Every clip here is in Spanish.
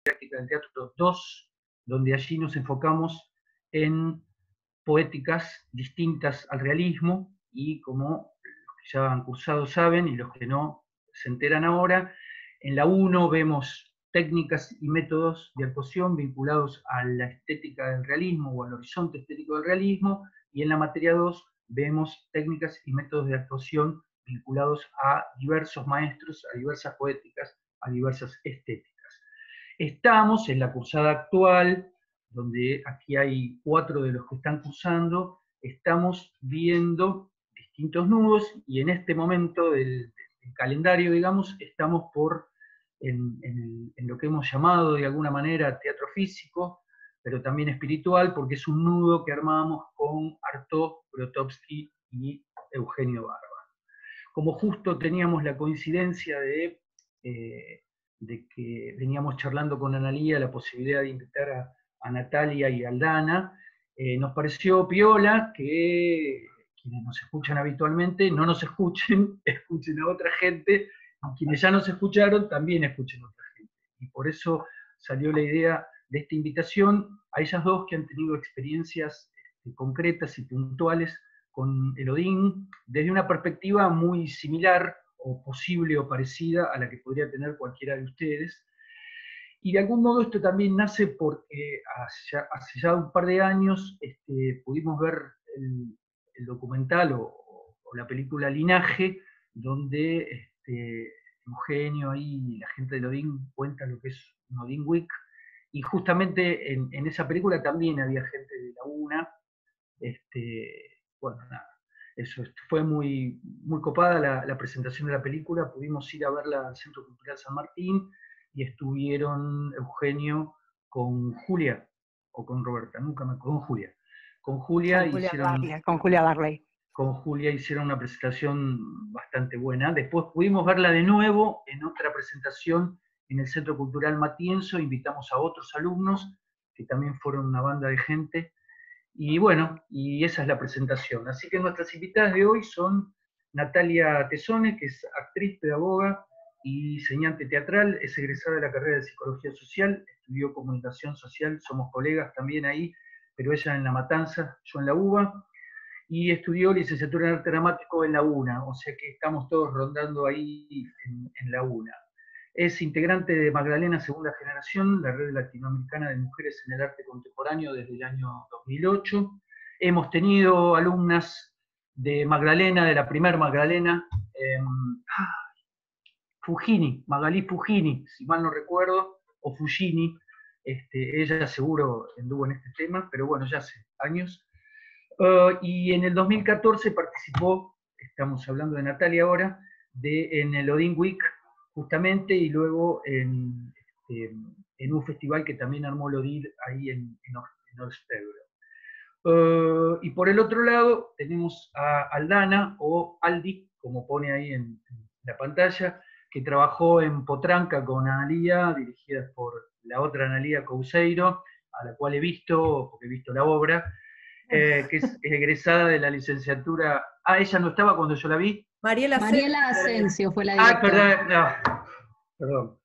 didáctica del teatro 2, donde allí nos enfocamos en poéticas distintas al realismo, y como los que ya han cursado saben, y los que no se enteran ahora, en la 1 vemos técnicas y métodos de actuación vinculados a la estética del realismo o al horizonte estético del realismo, y en la materia 2 vemos técnicas y métodos de actuación vinculados a diversos maestros, a diversas poéticas, a diversas estéticas. Estamos en la cursada actual, donde aquí hay 4 de los que están cursando, estamos viendo distintos nudos, y en este momento del calendario, digamos, estamos en lo que hemos llamado de alguna manera teatro físico, pero también espiritual, porque es un nudo que armamos con Artaud, Grotowski y Eugenio Barba. Como justo teníamos la coincidencia de que veníamos charlando con Analía la posibilidad de invitar a Natalia y a Aldana, nos pareció piola que quienes nos escuchan habitualmente no nos escuchen, escuchen a otra gente, y quienes ya nos escucharon también escuchen a otra gente. Y por eso salió la idea de esta invitación a ellas dos que han tenido experiencias concretas y puntuales con el Odín desde una perspectiva muy similar o posible o parecida a la que podría tener cualquiera de ustedes. Y de algún modo esto también nace porque hace ya un par de años pudimos ver el documental o la película Linaje, donde Eugenio y la gente del Odín cuenta lo que es un Odín Week, y justamente en esa película también había gente de la UNA. Bueno, nada, eso fue muy, muy copada la presentación de la película. Pudimos ir a verla al Centro Cultural San Martín, y estuvieron Eugenio con Julia, o con Roberta, nunca me acuerdo, con Julia Darley. Con Julia hicieron una presentación bastante buena. Después pudimos verla de nuevo en otra presentación en el Centro Cultural Matienzo. Invitamos a otros alumnos, que también fueron una banda de gente. Y bueno, y esa es la presentación. Así que nuestras invitadas de hoy son Natalia Tesone, que es actriz, pedagoga y diseñante teatral, es egresada de la carrera de Psicología Social, estudió Comunicación Social, somos colegas también ahí, pero ella en La Matanza, yo en la UBA, y estudió licenciatura en Arte Dramático en la UNA, o sea que estamos todos rondando ahí en la UNA. Es integrante de Magdalena Segunda Generación, la red latinoamericana de mujeres en el arte contemporáneo desde el año 2008. Hemos tenido alumnas de Magdalena, de la primer Magdalena, Fugini, Magalí Fugini, si mal no recuerdo, o Fugini. Ella seguro anduvo en este tema, pero bueno, ya hace años. Y en el 2014 participó, estamos hablando de Natalia ahora, en el Odín Week, justamente, y luego en un festival que también armó el Odín ahí en Orstebro. Y por el otro lado tenemos a Aldana, o Aldi, como pone ahí en la pantalla, que trabajó en Potranca con Analía, dirigida por la otra Analía Couseiro, a la cual he visto, porque he visto la obra, que es egresada de la licenciatura. Ah, ella no estaba cuando yo la vi. Mariela Asensio fue la directora. Perdón.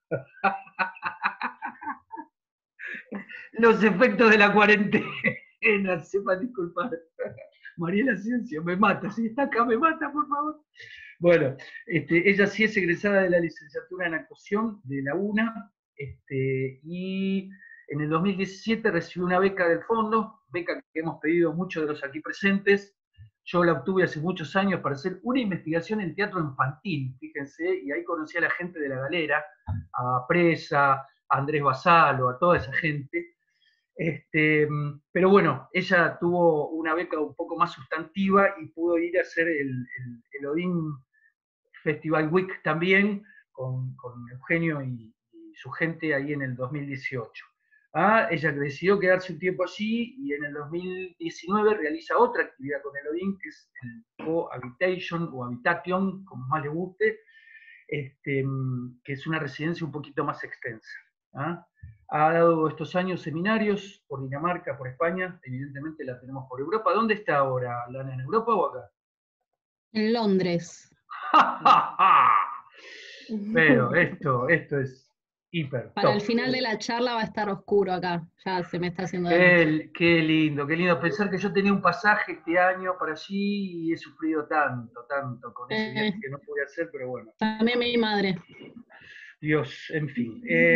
Los efectos de la cuarentena, sepan disculpar. Mariela Asensio, me mata, si está acá me mata, por favor. Bueno, ella sí es egresada de la licenciatura en actuación de la UNA, y en el 2017 recibió una beca del fondo, beca que hemos pedido muchos de los aquí presentes. Yo la obtuve hace muchos años para hacer una investigación en teatro infantil, fíjense, y ahí conocí a la gente de La Galera, a Presa, a Andrés Basalo, a toda esa gente. Pero bueno, ella tuvo una beca un poco más sustantiva y pudo ir a hacer el Odín Festival Week también, con Eugenio y su gente ahí en el 2018. Ella decidió quedarse un tiempo allí, y en el 2019 realiza otra actividad con el Odín, que es el Cohabitation o Habitation, como más le guste, que es una residencia un poquito más extensa. Ha dado estos años seminarios por Dinamarca, por España, evidentemente la tenemos por Europa. ¿Dónde está ahora, Lana? ¿En Europa o acá? En Londres. Pero esto es hiper, Para top. el final de la charla va a estar oscuro acá, ya se me está haciendo de noche. Qué lindo, qué lindo. Pensar que yo tenía un pasaje este año para allí y he sufrido tanto, tanto con ese viaje que no pude hacer, pero bueno. También mi madre. Dios, en fin.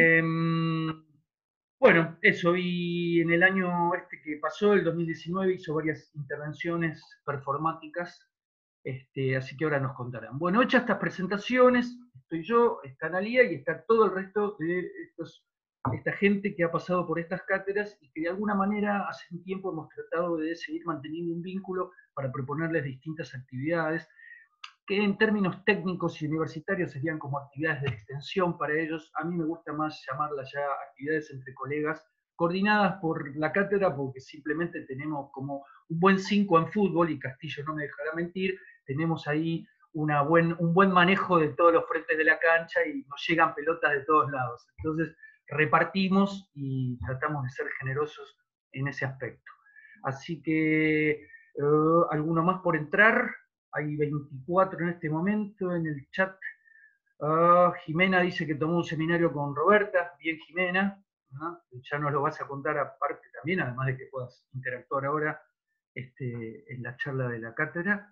Bueno, eso, y en el año este que pasó, el 2019, hizo varias intervenciones performáticas, así que ahora nos contarán. Bueno, hechas estas presentaciones, estoy yo, está Analía y está todo el resto de esta gente que ha pasado por estas cátedras y que de alguna manera hace un tiempo hemos tratado de seguir manteniendo un vínculo para proponerles distintas actividades que en términos técnicos y universitarios serían como actividades de extensión para ellos. A mí me gusta más llamarlas ya actividades entre colegas, coordinadas por la cátedra, porque simplemente tenemos como un buen 5 en fútbol, y Castillo no me dejará mentir, tenemos ahí un buen manejo de todos los frentes de la cancha y nos llegan pelotas de todos lados. Entonces repartimos y tratamos de ser generosos en ese aspecto. Así que, ¿alguno más por entrar? Hay 24 en este momento en el chat. Jimena dice que tomó un seminario con Roberta. Bien, Jimena. Ya nos lo vas a contar aparte también, además de que puedas interactuar ahora en la charla de la cátedra.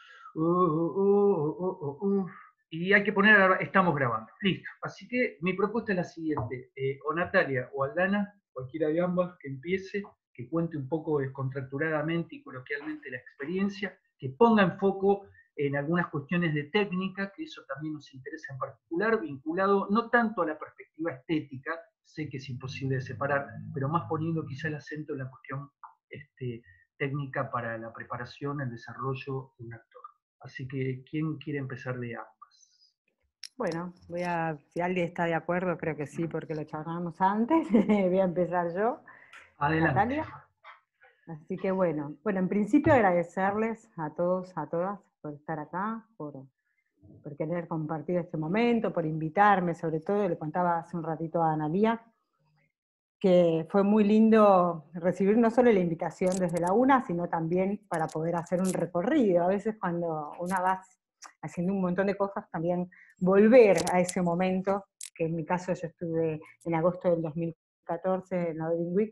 Y hay que poner, estamos grabando. Listo. Así que mi propuesta es la siguiente. O Natalia o Aldana, cualquiera de ambas que empiece, que cuente un poco descontracturadamente y coloquialmente la experiencia, que ponga en foco en algunas cuestiones de técnica, que eso también nos interesa en particular, vinculado no tanto a la perspectiva estética, sé que es imposible de separar, pero más poniendo quizá el acento en la cuestión técnica para la preparación, el desarrollo de un actor. Así que, ¿quién quiere empezar de ambas? Bueno, si alguien está de acuerdo, creo que sí, porque lo charlamos antes. Voy a empezar yo, Adelante. Natalia. Así que bueno, en principio agradecerles a todos, a todas, por estar acá, por querer compartir este momento, por invitarme, sobre todo, le contaba hace un ratito a Analía, que fue muy lindo recibir no solo la invitación desde la UNA, sino también para poder hacer un recorrido. A veces cuando una va haciendo un montón de cosas, también volver a ese momento, que en mi caso yo estuve en agosto del 2014 en la Wedding Week,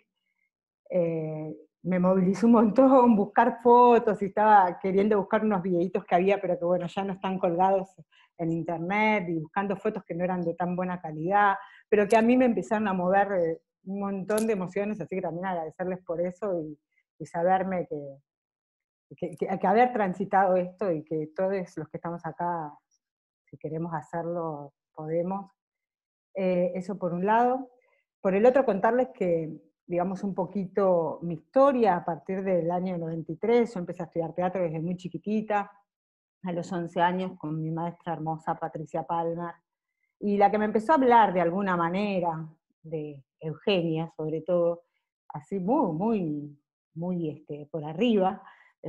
me movilizó un montón buscar fotos y estaba queriendo buscar unos videitos que había, pero que bueno, ya no están colgados en internet, y buscando fotos que no eran de tan buena calidad, pero que a mí me empezaron a mover un montón de emociones, así que también agradecerles por eso y saberme que haber transitado esto y que todos los que estamos acá, si queremos hacerlo, podemos. Eso por un lado. Por el otro, contarles que, digamos, un poquito mi historia a partir del año 93. Yo empecé a estudiar teatro desde muy chiquitita, a los 11 años, con mi maestra hermosa Patricia Palmer, y la que me empezó a hablar de alguna manera, de Eugenia sobre todo, así muy por arriba,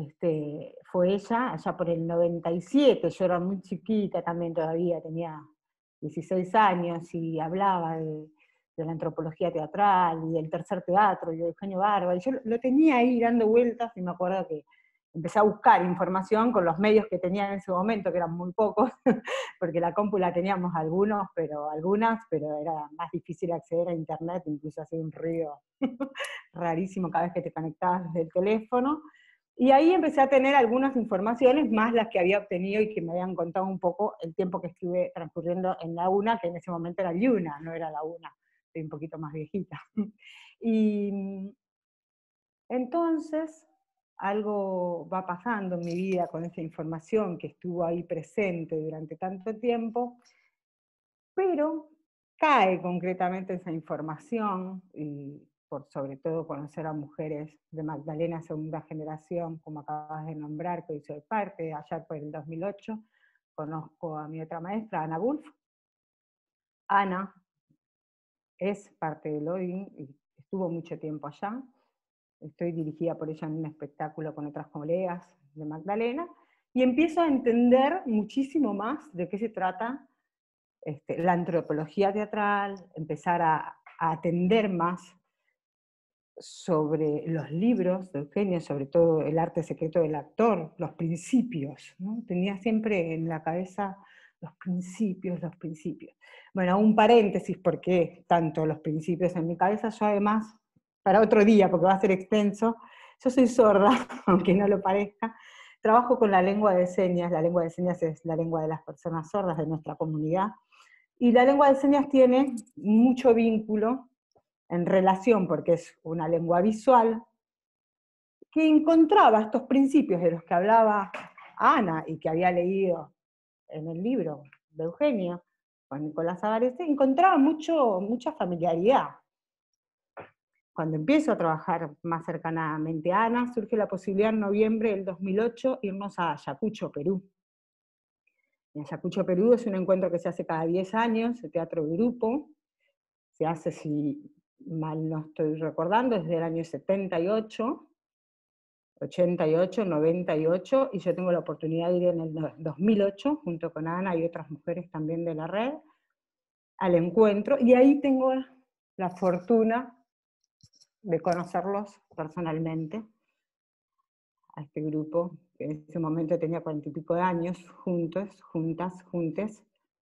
fue ella, allá por el 97, yo era muy chiquita también todavía, tenía 16 años, y hablaba de la antropología teatral, y del tercer teatro, y de Eugenio Barba, y yo lo tenía ahí dando vueltas, y me acuerdo que empecé a buscar información con los medios que tenía en ese momento, que eran muy pocos, porque la compu la teníamos algunas, pero era más difícil acceder a internet, incluso hacía un ruido rarísimo cada vez que te conectabas desde el teléfono. Y ahí empecé a tener algunas informaciones, más las que había obtenido y que me habían contado un poco el tiempo que estuve transcurriendo en la UNA, que en ese momento era Liuna, no era la UNA, soy un poquito más viejita. Y entonces algo va pasando en mi vida con esa información que estuvo ahí presente durante tanto tiempo, pero cae concretamente esa información, y por sobre todo conocer a mujeres de Magdalena segunda generación, como acabas de nombrar, que hoy soy parte, allá por el 2008, conozco a mi otra maestra, Ana Wolf. Ana es parte del ODIN y estuvo mucho tiempo allá. Estoy dirigida por ella en un espectáculo con otras colegas de Magdalena, y empiezo a entender muchísimo más de qué se trata la antropología teatral, empezar a atender más sobre los libros de Eugenia, sobre todo El arte secreto del actor, los principios, ¿no? Tenía siempre en la cabeza los principios, los principios. Bueno, un paréntesis, porque tanto los principios en mi cabeza, yo además, para otro día, porque va a ser extenso, yo soy sorda, aunque no lo parezca, trabajo con la lengua de señas es la lengua de las personas sordas de nuestra comunidad, y la lengua de señas tiene mucho vínculo en relación, porque es una lengua visual, que encontraba estos principios de los que hablaba Ana y que había leído en el libro de Eugenio, con Nicolás Avarese, encontraba mucha familiaridad. Cuando empiezo a trabajar más cercanamente a Ana, surge la posibilidad en noviembre del 2008 irnos a Ayacucho, Perú. En Ayacucho, Perú es un encuentro que se hace cada 10 años, el teatro de grupo, se hace, si mal no estoy recordando, desde el año 78, 88, 98, y yo tengo la oportunidad de ir en el 2008, junto con Ana y otras mujeres también de la red, al encuentro, y ahí tengo la fortuna de conocerlos personalmente, a este grupo, que en ese momento tenía 40 y pico de años, juntes,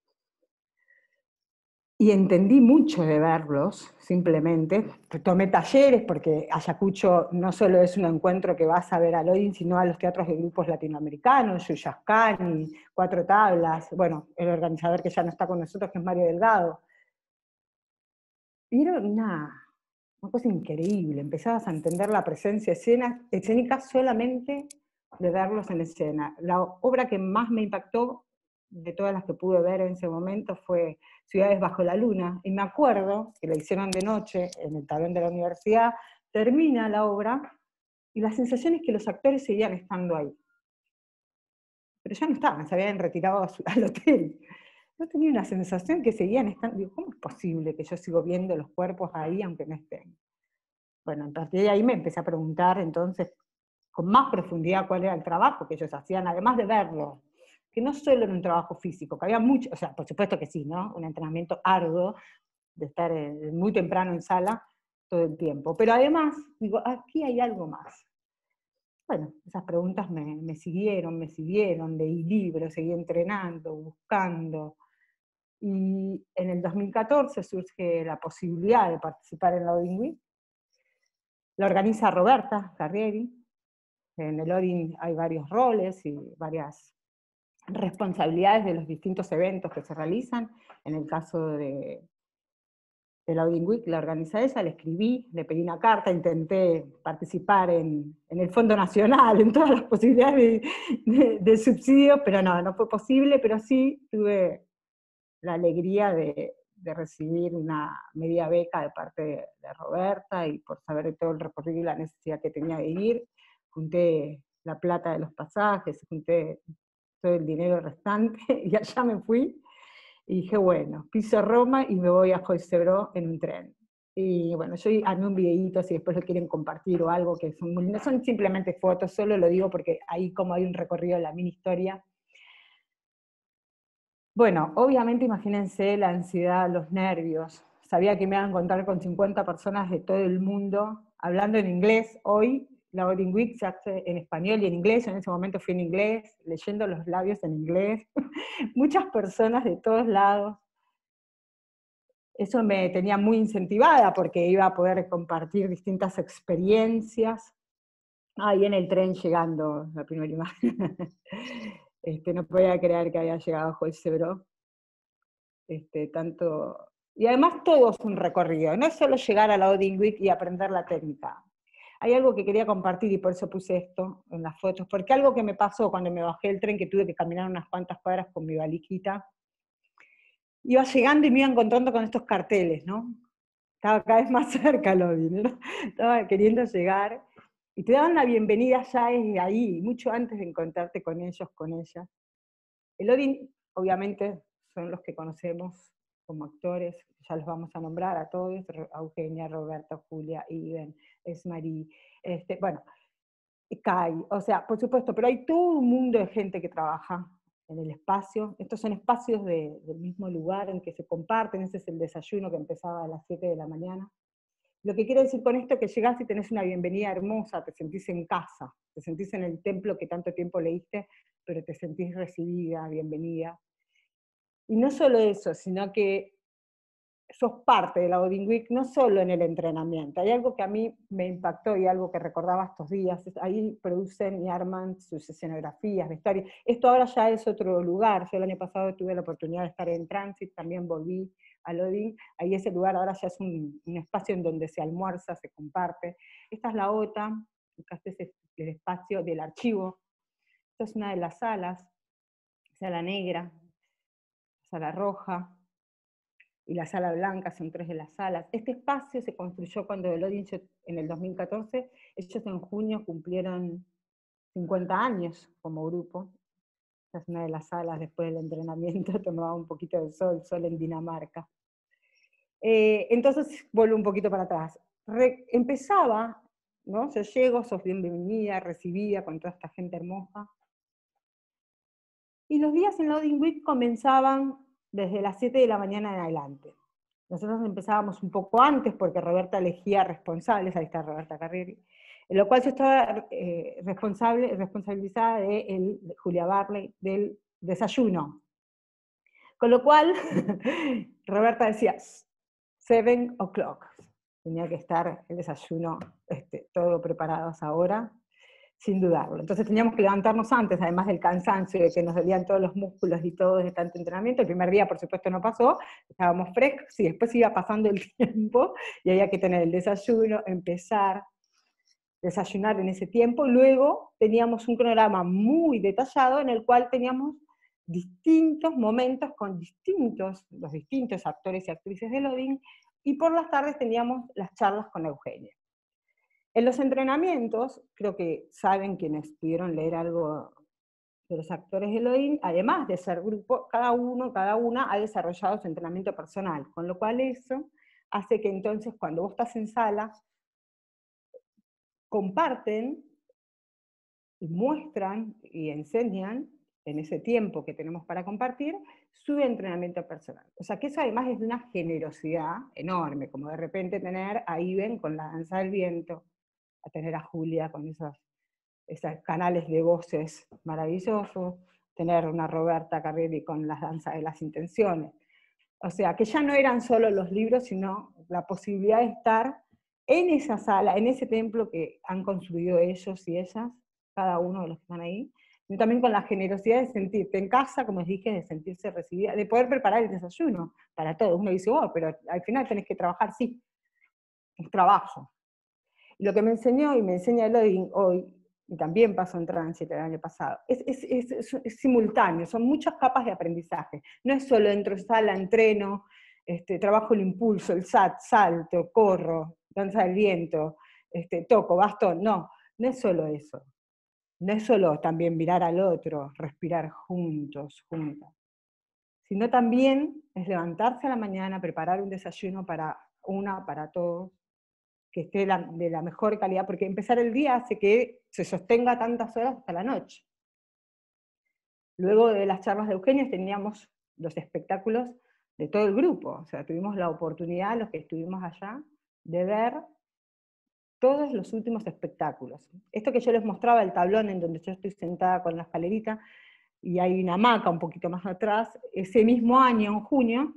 y entendí mucho de verlos, simplemente. Tomé talleres, porque Ayacucho no solo es un encuentro que vas a ver a Lodin, sino a los teatros de grupos latinoamericanos, Yuyascani, Cuatro Tablas, bueno, el organizador que ya no está con nosotros, que es Mario Delgado. Y era una cosa increíble, empezabas a entender la presencia escénica solamente de verlos en escena. La obra que más me impactó de todas las que pude ver en ese momento fue Ciudades bajo la luna, y me acuerdo que la hicieron de noche en el tablón de la universidad, termina la obra, y la sensación es que los actores seguían estando ahí. Pero ya no estaban, se habían retirado al hotel. Yo tenía una sensación que seguían estando, digo, ¿cómo es posible que yo sigo viendo los cuerpos ahí aunque no estén? Bueno, a partir de ahí me empecé a preguntar entonces con más profundidad cuál era el trabajo que ellos hacían, además de verlo, que no solo era un trabajo físico, que había mucho, o sea, por supuesto que sí, ¿no? Un entrenamiento arduo, de estar muy temprano en sala todo el tiempo, pero además, digo, aquí hay algo más. Bueno, esas preguntas me siguieron, leí libros, seguí entrenando, buscando, y en el 2014 surge la posibilidad de participar en la Odin Week. La organiza Roberta Carrieri. En el Odin hay varios roles y varias responsabilidades de los distintos eventos que se realizan. En el caso de la Odin Week la organiza ella, le escribí, le pedí una carta, intenté participar en el Fondo Nacional, en todas las posibilidades de subsidio, pero no fue posible, pero sí tuve la alegría de recibir una media beca de parte de Roberta, y por saber de todo el recorrido y la necesidad que tenía de ir, junté la plata de los pasajes, junté todo el dinero restante, y allá me fui, y dije, bueno, piso Roma y me voy a Joycebró en un tren. Y bueno, yo armé un videíto, si después lo quieren compartir o algo, que son muy lindos, son simplemente fotos, solo lo digo porque ahí como hay un recorrido de la mini historia. Bueno, obviamente imagínense la ansiedad, los nervios. Sabía que me iban a encontrar con 50 personas de todo el mundo, hablando en inglés. Hoy la Odin Week se hace en español y en inglés, yo en ese momento fui en inglés, leyendo los labios en inglés. Muchas personas de todos lados. Eso me tenía muy incentivada porque iba a poder compartir distintas experiencias. Ahí en el tren llegando, la primera imagen. No podía creer que había llegado a Joycebró. Y además todo es un recorrido, no es solo llegar a la Odin Week y aprender la técnica. Hay algo que quería compartir y por eso puse esto en las fotos, porque algo que me pasó cuando me bajé del tren, que tuve que caminar unas cuantas cuadras con mi valijita, iba llegando y me iba encontrando con estos carteles, ¿no? Estaba cada vez más cerca el Odin, ¿no? Estaba queriendo llegar, y te daban la bienvenida ya ahí, mucho antes de encontrarte con ellos, con ellas. El Odin, obviamente, son los que conocemos como actores, ya los vamos a nombrar a todos, a Eugenia, Roberta, Julia, Iben, Esmarí, bueno, Kai, o sea, por supuesto, pero hay todo un mundo de gente que trabaja en el espacio. Estos son espacios del mismo lugar en que se comparten. Ese es el desayuno que empezaba a las 7 de la mañana. Lo que quiero decir con esto es que llegás y tenés una bienvenida hermosa, te sentís en casa, te sentís en el templo que tanto tiempo leíste, pero te sentís recibida, bienvenida. Y no solo eso, sino que sos parte de la Loading Week, no solo en el entrenamiento. Hay algo que a mí me impactó y algo que recordaba estos días. Ahí producen y arman sus escenografías, vestuarios. Esto ahora ya es otro lugar. Yo el año pasado tuve la oportunidad de estar en Transit, también volví a Loading. Ahí ese lugar ahora ya es un espacio en donde se almuerza, se comparte. Esta es la OTA, este es el espacio del archivo. Esta es una de las salas, sala negra, sala roja, y la sala blanca, son 3 de las salas. Este espacio se construyó cuando Loading en el 2014, ellos en junio cumplieron 50 años como grupo. Esta es una de las salas después del entrenamiento, tomaba un poquito de sol en Dinamarca. Entonces, vuelvo un poquito para atrás. Empezaba, ¿no? Yo llego, sos bienvenida, recibida con toda esta gente hermosa. Y los días en Loading Week comenzaban desde las 7 de la mañana en adelante. Nosotros empezábamos un poco antes porque Roberta elegía responsables, ahí está Roberta Carrieri, en lo cual yo estaba responsabilizada de Julia Barley del desayuno. Con lo cual, Roberta decía, 7 o'clock, tenía que estar el desayuno todo preparado a esa hora, sin dudarlo. Entonces teníamos que levantarnos antes, además del cansancio, de que nos dolían todos los músculos y todo de tanto entrenamiento. El primer día, por supuesto, no pasó, estábamos frescos, y después iba pasando el tiempo, y había que tener el desayuno, empezar, desayunar en ese tiempo. Luego teníamos un cronograma muy detallado en el cual teníamos distintos momentos con los distintos actores y actrices de Loading, y por las tardes teníamos las charlas con Eugenia. En los entrenamientos, creo que saben quienes pudieron leer algo de los actores de Loading, además de ser grupo, cada una ha desarrollado su entrenamiento personal, con lo cual eso hace que entonces cuando vos estás en sala, comparten y muestran y enseñan en ese tiempo que tenemos para compartir su entrenamiento personal. O sea que eso además es de una generosidad enorme, como de repente tener a Iben con la danza del viento, a tener a Julia con esos canales de voces maravillosos, tener una Roberta Carrieri con las danzas de las intenciones. O sea, que ya no eran solo los libros, sino la posibilidad de estar en esa sala, en ese templo que han construido ellos y ellas, cada uno de los que están ahí, y también con la generosidad de sentirte en casa, como les dije, de sentirse recibida, de poder preparar el desayuno para todos. Uno dice, oh, pero al final tenés que trabajar, sí, es trabajo. Lo que me enseñó y me enseña Loading hoy, y también pasó en Transit el año pasado, es simultáneo, son muchas capas de aprendizaje. No es solo entro sala, entreno, trabajo el impulso, el salto, corro, danza del viento, toco, bastón, no es solo eso. No es solo también mirar al otro, respirar juntos, juntas, sino también es levantarse a la mañana, preparar un desayuno para todos, que esté de la mejor calidad, porque empezar el día hace que se sostenga tantas horas hasta la noche. Luego de las charlas de Eugenia teníamos los espectáculos de todo el grupo, o sea, tuvimos la oportunidad, los que estuvimos allá, de ver todos los últimos espectáculos. Esto que yo les mostraba, el tablón en donde yo estoy sentada con la escalerita, y hay una hamaca un poquito más atrás, ese mismo año, en junio,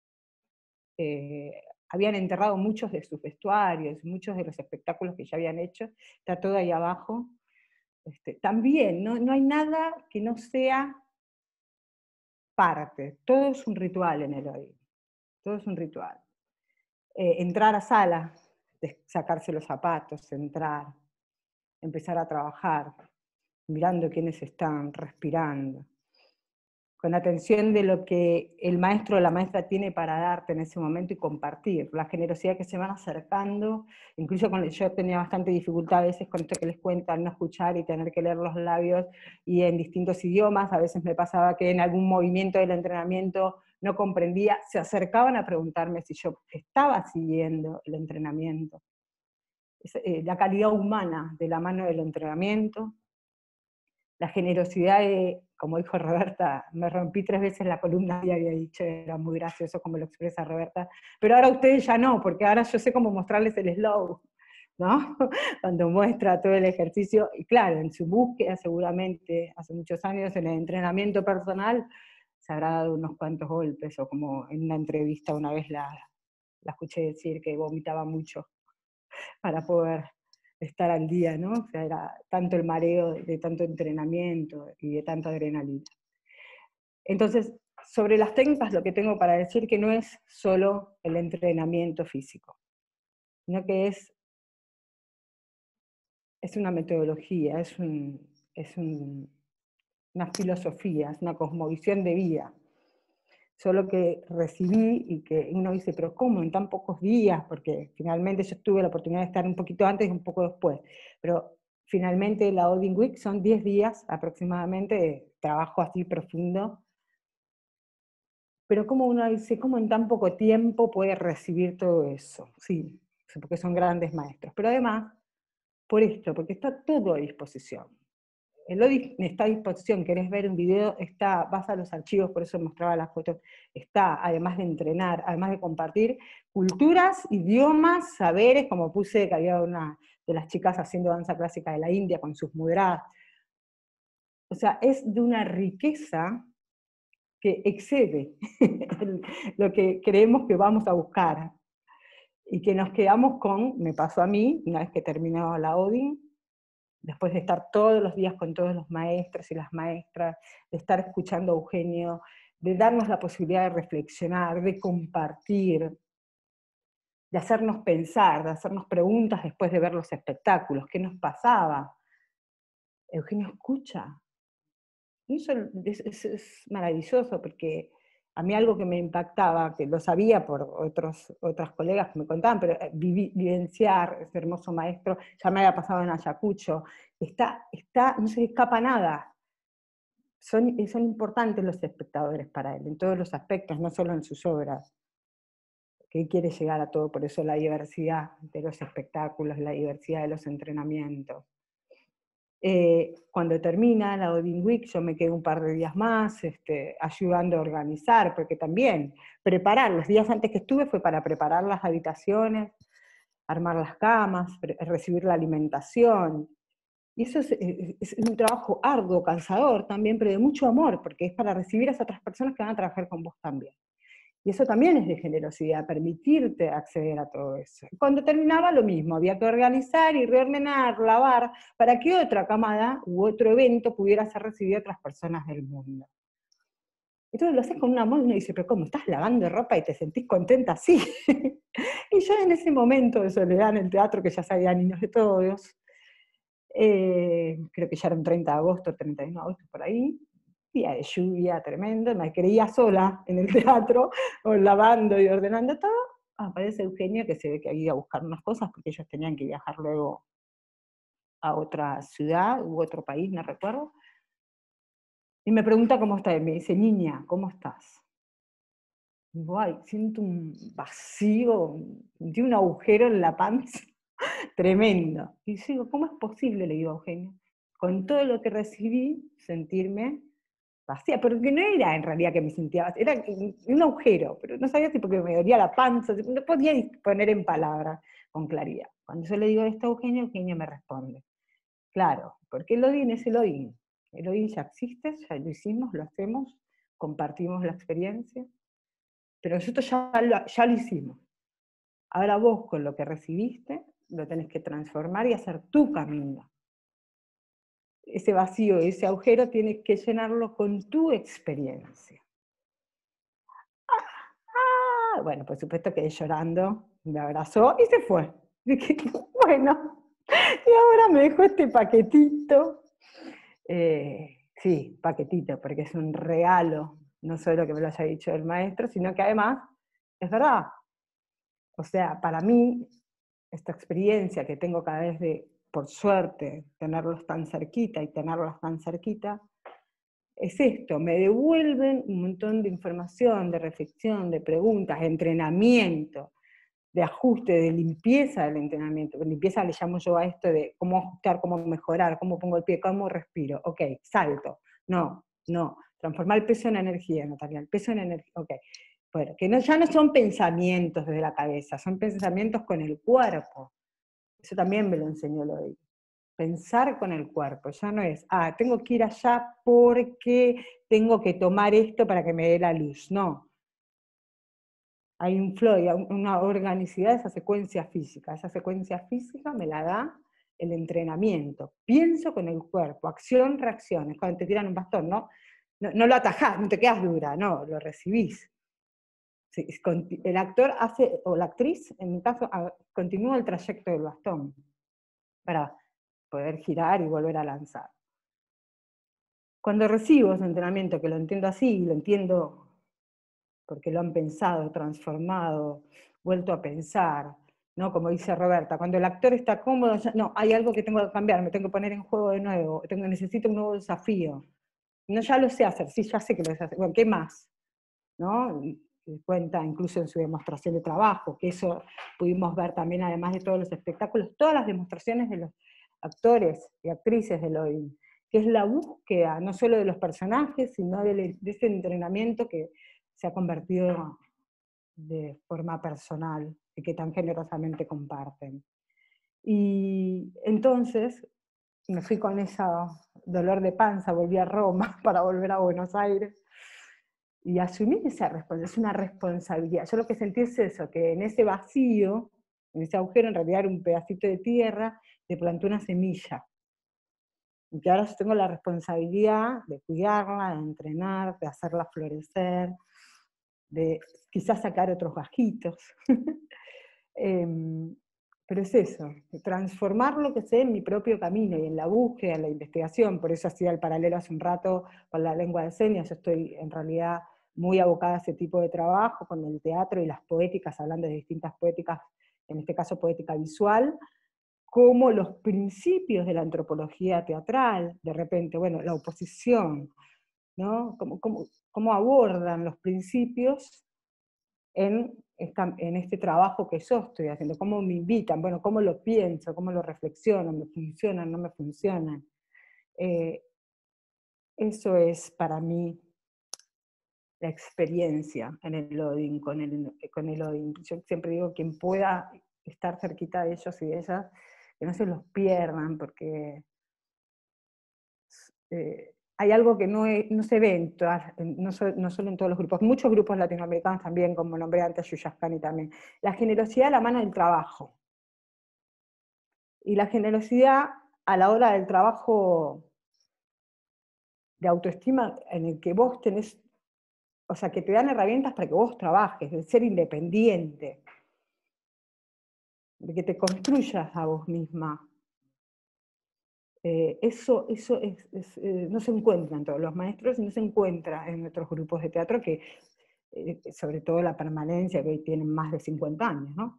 habían enterrado muchos de sus vestuarios, muchos de los espectáculos que ya habían hecho, está todo ahí abajo. También, no hay nada que no sea parte, todo es un ritual en el hoy, todo es un ritual. Entrar a sala, sacarse los zapatos, entrar, empezar a trabajar, mirando quiénes están, respirando, con atención de lo que el maestro o la maestra tiene para darte en ese momento y compartir, la generosidad que se van acercando, incluso yo tenía bastante dificultad a veces con esto que les cuentan, no escuchar y tener que leer los labios y en distintos idiomas, a veces me pasaba que en algún movimiento del entrenamiento no comprendía, se acercaban a preguntarme si yo estaba siguiendo el entrenamiento. La calidad humana de la mano del entrenamiento, la generosidad de, como dijo Roberta, me rompí 3 veces la columna y había dicho, era muy gracioso como lo expresa Roberta, pero ahora ustedes ya no, porque ahora yo sé cómo mostrarles el slow, ¿no? Cuando muestra todo el ejercicio, y claro, en su búsqueda seguramente, hace muchos años, en el entrenamiento personal, se habrá dado unos cuantos golpes, o como en una entrevista una vez la escuché decir que vomitaba mucho para poder estar al día, ¿no? O sea, era tanto el mareo de tanto entrenamiento y de tanta adrenalina. Entonces, sobre las técnicas lo que tengo para decir que no es solo el entrenamiento físico, sino que es una metodología, es una filosofía, es una cosmovisión de vida. Solo que recibí y que uno dice, pero ¿cómo en tan pocos días? Porque finalmente yo tuve la oportunidad de estar un poquito antes y un poco después, pero finalmente la Odin Week son 10 días aproximadamente de trabajo así profundo. Pero ¿cómo uno dice, cómo en tan poco tiempo puede recibir todo eso? Sí, porque son grandes maestros. Pero además, por esto, porque está todo a disposición. El Odin está a disposición, querés ver un video, está, vas a los archivos, por eso mostraba las fotos, está, además de entrenar, además de compartir culturas, idiomas, saberes, como puse que había una de las chicas haciendo danza clásica de la India con sus mudras. O sea, es de una riqueza que excede lo que creemos que vamos a buscar, y que nos quedamos con, me pasó a mí, una vez que terminó la Odin, después de estar todos los días con todos los maestros y las maestras, de estar escuchando a Eugenio, de darnos la posibilidad de reflexionar, de compartir, de hacernos pensar, de hacernos preguntas después de ver los espectáculos, ¿qué nos pasaba? Eugenio escucha. Y eso es maravilloso, porque a mí algo que me impactaba, que lo sabía por otras colegas que me contaban, pero vivenciar ese hermoso maestro, ya me había pasado en Ayacucho, no se le escapa nada. Son importantes los espectadores para él, en todos los aspectos, no solo en sus obras, que él quiere llegar a todo, por eso la diversidad de los espectáculos, la diversidad de los entrenamientos. Cuando termina la Odin Week, yo me quedo un par de días más ayudando a organizar, porque también preparar, los días antes que estuve fue para preparar las habitaciones, armar las camas, recibir la alimentación. Y eso es un trabajo arduo, cansador también, pero de mucho amor, porque es para recibir a esas otras personas que van a trabajar con vos también. Y eso también es de generosidad, permitirte acceder a todo eso. Cuando terminaba lo mismo, había que organizar y reordenar, lavar, para que otra camada u otro evento pudiera ser recibido a otras personas del mundo. Entonces lo haces con un amor y uno dice, pero ¿cómo estás lavando ropa y te sentís contenta así? Y yo en ese momento de soledad en el teatro, que ya sabía niños de todos, creo que ya era un 30 de agosto, 31 de agosto, por ahí, día de lluvia tremendo, me creía sola en el teatro, lavando y ordenando todo, aparece Eugenio, que se ve que había ido a buscar unas cosas, porque ellos tenían que viajar luego a otra ciudad u otro país, no recuerdo, y me pregunta cómo está, y me dice, niña, ¿cómo estás? Y digo, ay, siento un vacío, sentí un agujero en la panza, tremendo. Y yo digo, ¿cómo es posible, le digo a Eugenio, con todo lo que recibí, sentirme vacía? Porque no era en realidad que me sentía vacía, era un agujero, pero no sabía si porque me dolía la panza, no podía poner en palabras con claridad. Cuando yo le digo esto a Eugenio, Eugenio me responde, claro, porque el Odin es el Odin. El Odin ya existe, ya lo hicimos, lo hacemos, compartimos la experiencia, pero nosotros ya lo hicimos. Ahora vos con lo que recibiste, lo tenés que transformar y hacer tu camino. Ese vacío, ese agujero, tienes que llenarlo con tu experiencia. Bueno, por supuesto quedé llorando, me abrazó y se fue. Dije, bueno, y ahora me dejó este paquetito. Sí, paquetito, porque es un regalo, no solo que me lo haya dicho el maestro, sino que además es verdad. O sea, para mí, esta experiencia que tengo cada vez de, por suerte, tenerlos tan cerquita y tenerlas tan cerquita, es esto, me devuelven un montón de información, de reflexión, de preguntas, de entrenamiento, de ajuste, de limpieza del entrenamiento. Limpieza le llamo yo a esto de cómo ajustar, cómo mejorar, cómo pongo el pie, cómo respiro. Ok, salto. No, transformar el peso en energía, Natalia, el peso en energía. Ok, bueno, que ya no son pensamientos desde la cabeza, son pensamientos con el cuerpo. Eso también me lo enseñó Lodi. pensar con el cuerpo, ya no es, tengo que ir allá porque tengo que tomar esto para que me dé la luz, no. Hay un flow, hay una organicidad de esa secuencia física me la da el entrenamiento. Pienso con el cuerpo, acción, reacción, es cuando te tiran un bastón, ¿no? No lo atajás, no te quedas dura, no, lo recibís. Sí, el actor hace, o la actriz, en mi caso, continúa el trayecto del bastón para poder girar y volver a lanzar. Cuando recibo ese entrenamiento, que lo entiendo así, lo entiendo porque lo han pensado, transformado, vuelto a pensar, ¿no? Como dice Roberta, cuando el actor está cómodo, no, hay algo que tengo que cambiar, me tengo que poner en juego de nuevo, necesito un nuevo desafío. No, ya lo sé hacer, sí, ya sé que lo sé hacer, bueno, ¿qué más? ¿No? Cuenta incluso en su demostración de trabajo, que eso pudimos ver también, además de todos los espectáculos, todas las demostraciones de los actores y actrices de Loin, que es la búsqueda no solo de los personajes, sino de ese entrenamiento que se ha convertido de forma personal y que tan generosamente comparten. Y entonces me fui con ese dolor de panza, volví a Roma para volver a Buenos Aires, y asumí esa responsabilidad, es una responsabilidad. Yo lo que sentí es eso, que en ese vacío, en ese agujero, en realidad era un pedacito de tierra, le planté una semilla. Y que ahora yo tengo la responsabilidad de cuidarla, de entrenar, de hacerla florecer, de quizás sacar otros gajitos. Pero es eso, transformar lo que sé en mi propio camino y en la búsqueda, en la investigación. Por eso hacía el paralelo hace un rato con la lengua de señas. Yo estoy en realidad muy abocada a ese tipo de trabajo, con el teatro y las poéticas, hablando de distintas poéticas, en este caso poética visual, como los principios de la antropología teatral, de repente, bueno, la oposición, ¿no? Cómo abordan los principios en este trabajo que yo estoy haciendo, cómo me invitan, bueno, cómo lo pienso, cómo lo reflexiono, me funcionan, no me funcionan. Eso es para mí la experiencia en el loading, con el loading. Yo siempre digo, quien pueda estar cerquita de ellos y de ellas, que no se los pierdan, porque hay algo que no se ve no solo en todos los grupos, muchos grupos latinoamericanos también, como nombré antes Yuyascani también. La generosidad a la mano del trabajo. Y la generosidad a la hora del trabajo de autoestima, en el que vos tenés, o sea, que te dan herramientas para que vos trabajes, de ser independiente, de que te construyas a vos misma. Eso no se encuentra en todos los maestros y no se encuentra en otros grupos de teatro que, sobre todo la permanencia, que hoy tienen más de 50 años, ¿no?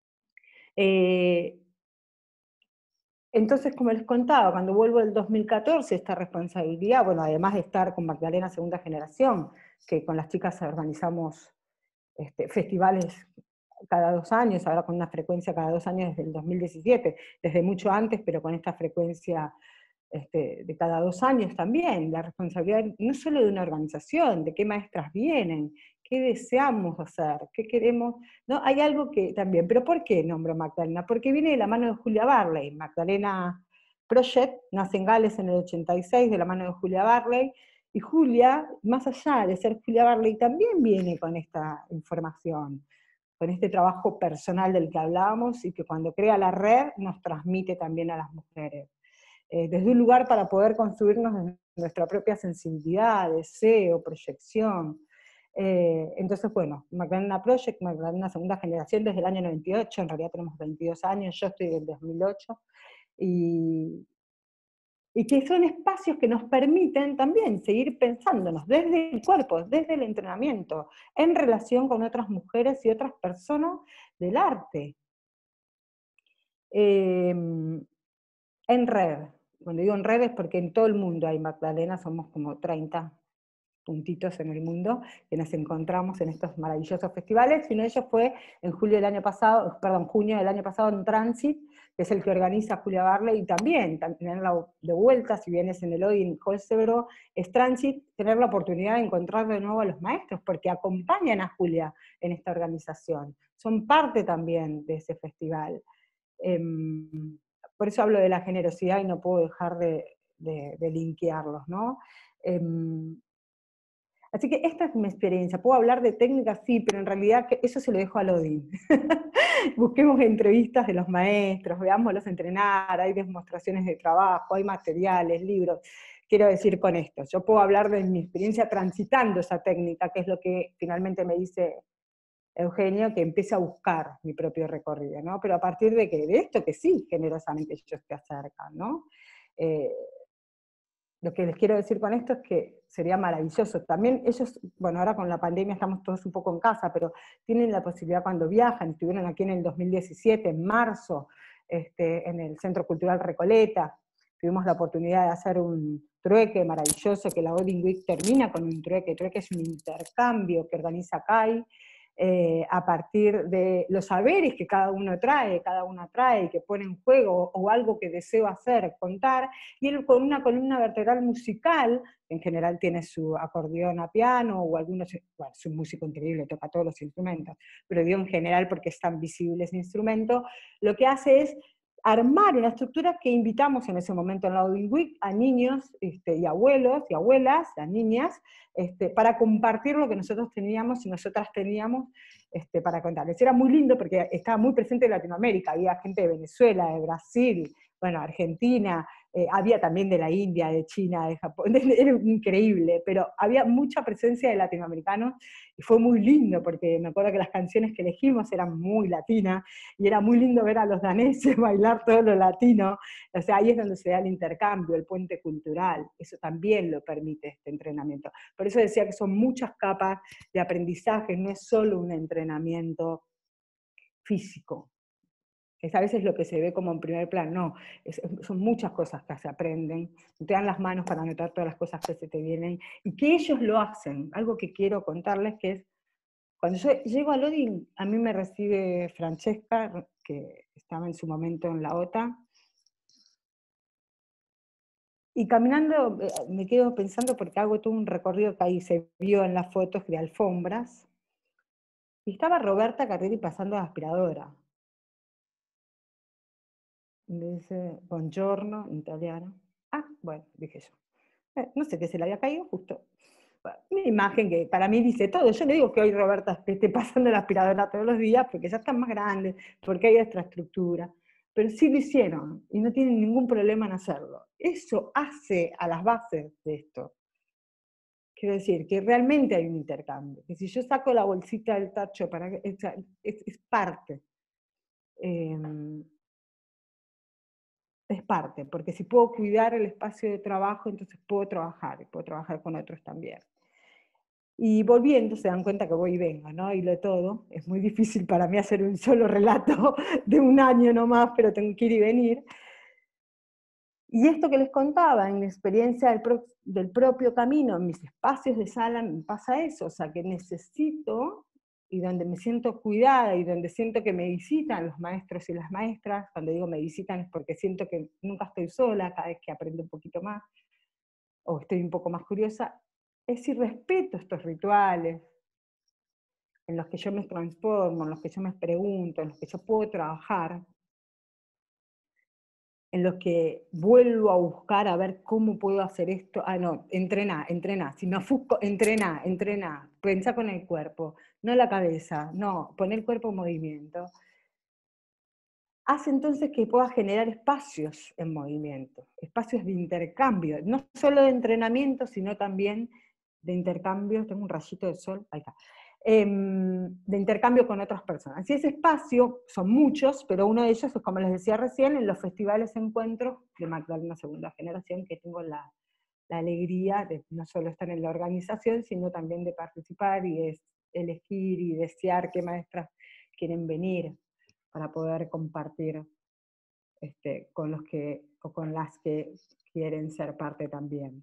Entonces, como les contaba, cuando vuelvo el 2014, esta responsabilidad, bueno, además de estar con Magdalena Segunda Generación, que con las chicas organizamos festivales cada 2 años, ahora con una frecuencia cada 2 años desde el 2017, desde mucho antes, pero con esta frecuencia de cada 2 años también, la responsabilidad no solo de una organización, de qué maestras vienen, qué deseamos hacer, qué queremos, ¿no? Hay algo que también, pero ¿por qué nombro Magdalena? Porque viene de la mano de Julia Barley. Magdalena Project nace en Gales en el 86 de la mano de Julia Barley, y Julia, más allá de ser Julia Barley, también viene con esta información, con este trabajo personal del que hablábamos, y que cuando crea la red nos transmite también a las mujeres. Desde un lugar para poder construirnos nuestra propia sensibilidad, deseo, proyección. Entonces, bueno, Magdalena Project, Magdalena Segunda Generación desde el año 98, en realidad tenemos 22 años, yo estoy del 2008, y que son espacios que nos permiten también seguir pensándonos desde el cuerpo, desde el entrenamiento, en relación con otras mujeres y otras personas del arte. En red. Cuando digo en red es porque en todo el mundo hay Magdalena, somos como 30 puntitos en el mundo, que nos encontramos en estos maravillosos festivales. Uno de ellos fue en junio del año pasado en Transit, que es el que organiza Julia Barley, y también tenerla de vuelta, si bien es en el hoy en Holstebro, es Transit, tener la oportunidad de encontrar de nuevo a los maestros, porque acompañan a Julia en esta organización, son parte también de ese festival. por eso hablo de la generosidad y no puedo dejar de linkearlos, ¿no? Así que esta es mi experiencia. Puedo hablar de técnicas, sí, pero en realidad eso se lo dejo a Lodin. Busquemos entrevistas de los maestros, veámoslos entrenar, hay demostraciones de trabajo, hay materiales, libros. Quiero decir con esto, yo puedo hablar de mi experiencia transitando esa técnica, que es lo que finalmente me dice Eugenio, que empiece a buscar mi propio recorrido, ¿no? Pero a partir de que de esto que sí, generosamente ellos te acercan, ¿no? Lo que les quiero decir con esto es que sería maravilloso. También ellos, bueno, ahora con la pandemia estamos todos un poco en casa, pero tienen la posibilidad cuando viajan, estuvieron aquí en el 2017, en marzo, en el Centro Cultural Recoleta, tuvimos la oportunidad de hacer un trueque maravilloso, que la Odin Week termina con un trueque. El trueque es un intercambio que organiza CAI, a partir de los saberes que cada uno trae, que pone en juego, o algo que deseo hacer, contar, y él con una columna vertebral musical, en general tiene su acordeón a piano, o algunos, bueno, es un músico increíble, toca todos los instrumentos, pero digo en general porque es tan visible ese instrumento, lo que hace es armar una estructura que invitamos en ese momento en la Odin Week a niños y abuelos y abuelas, a niñas, para compartir lo que nosotros teníamos y nosotras teníamos para contarles. Era muy lindo porque estaba muy presente en Latinoamérica, había gente de Venezuela, de Brasil, bueno, Argentina, había también de la India, de China, de Japón, era increíble, pero había mucha presencia de latinoamericanos y fue muy lindo porque me acuerdo que las canciones que elegimos eran muy latinas y era muy lindo ver a los daneses bailar todo lo latino. O sea, ahí es donde se da el intercambio, el puente cultural, eso también lo permite este entrenamiento. Por eso decía que son muchas capas de aprendizaje, no es solo un entrenamiento físico. Es a veces lo que se ve como en primer plano, no, son muchas cosas que se aprenden, te dan las manos para anotar todas las cosas que se te vienen, y que ellos lo hacen. Algo que quiero contarles que es, cuando yo llego a Lodi, a mí me recibe Francesca, que estaba en su momento en la OTA, y caminando me quedo pensando porque hago todo un recorrido que ahí se vio en las fotos de alfombras, y estaba Roberta Carreri pasando la aspiradora. Me dice, buongiorno, en italiano. Ah, bueno, dije yo. No sé qué se le había caído justo. Bueno, una imagen que para mí dice todo. Yo no digo que hoy Roberta esté pasando la aspiradora todos los días, porque ya están más grandes, porque hay otra estructura. Pero sí lo hicieron, y no tienen ningún problema en hacerlo. Eso hace a las bases de esto. Quiero decir, que realmente hay un intercambio. Que si yo saco la bolsita del tacho, es parte. Es parte, porque si puedo cuidar el espacio de trabajo, entonces puedo trabajar, y puedo trabajar con otros también. Y volviendo, se dan cuenta que voy y vengo, ¿no? Y lo de todo. Es muy difícil para mí hacer un solo relato de un año nomás, pero tengo que ir y venir. Y esto que les contaba, en mi experiencia del propio camino, en mis espacios de sala, me pasa eso, o sea, que necesito, y donde me siento cuidada, y donde siento que me visitan los maestros y las maestras, cuando digo me visitan es porque siento que nunca estoy sola, cada vez que aprendo un poquito más, o estoy un poco más curiosa, es si respeto estos rituales, en los que yo me transformo, en los que yo me pregunto, en los que yo puedo trabajar, en los que vuelvo a buscar a ver cómo puedo hacer esto. Ah, no, entrená. Si me ofusco, entrená. Pensá con el cuerpo, no la cabeza, no, poner el cuerpo en movimiento. Hace entonces que pueda generar espacios en movimiento, espacios de intercambio, no solo de entrenamiento, sino también de intercambio. Tengo un rayito de sol, ahí está. De intercambio con otras personas. Y ese espacio, son muchos, pero uno de ellos es, como les decía recién, en los festivales encuentros de Magdalena Segunda Generación, que tengo la alegría de no solo estar en la organización, sino también de participar y de elegir y desear qué maestras quieren venir para poder compartir con los que, o con las que quieren ser parte también.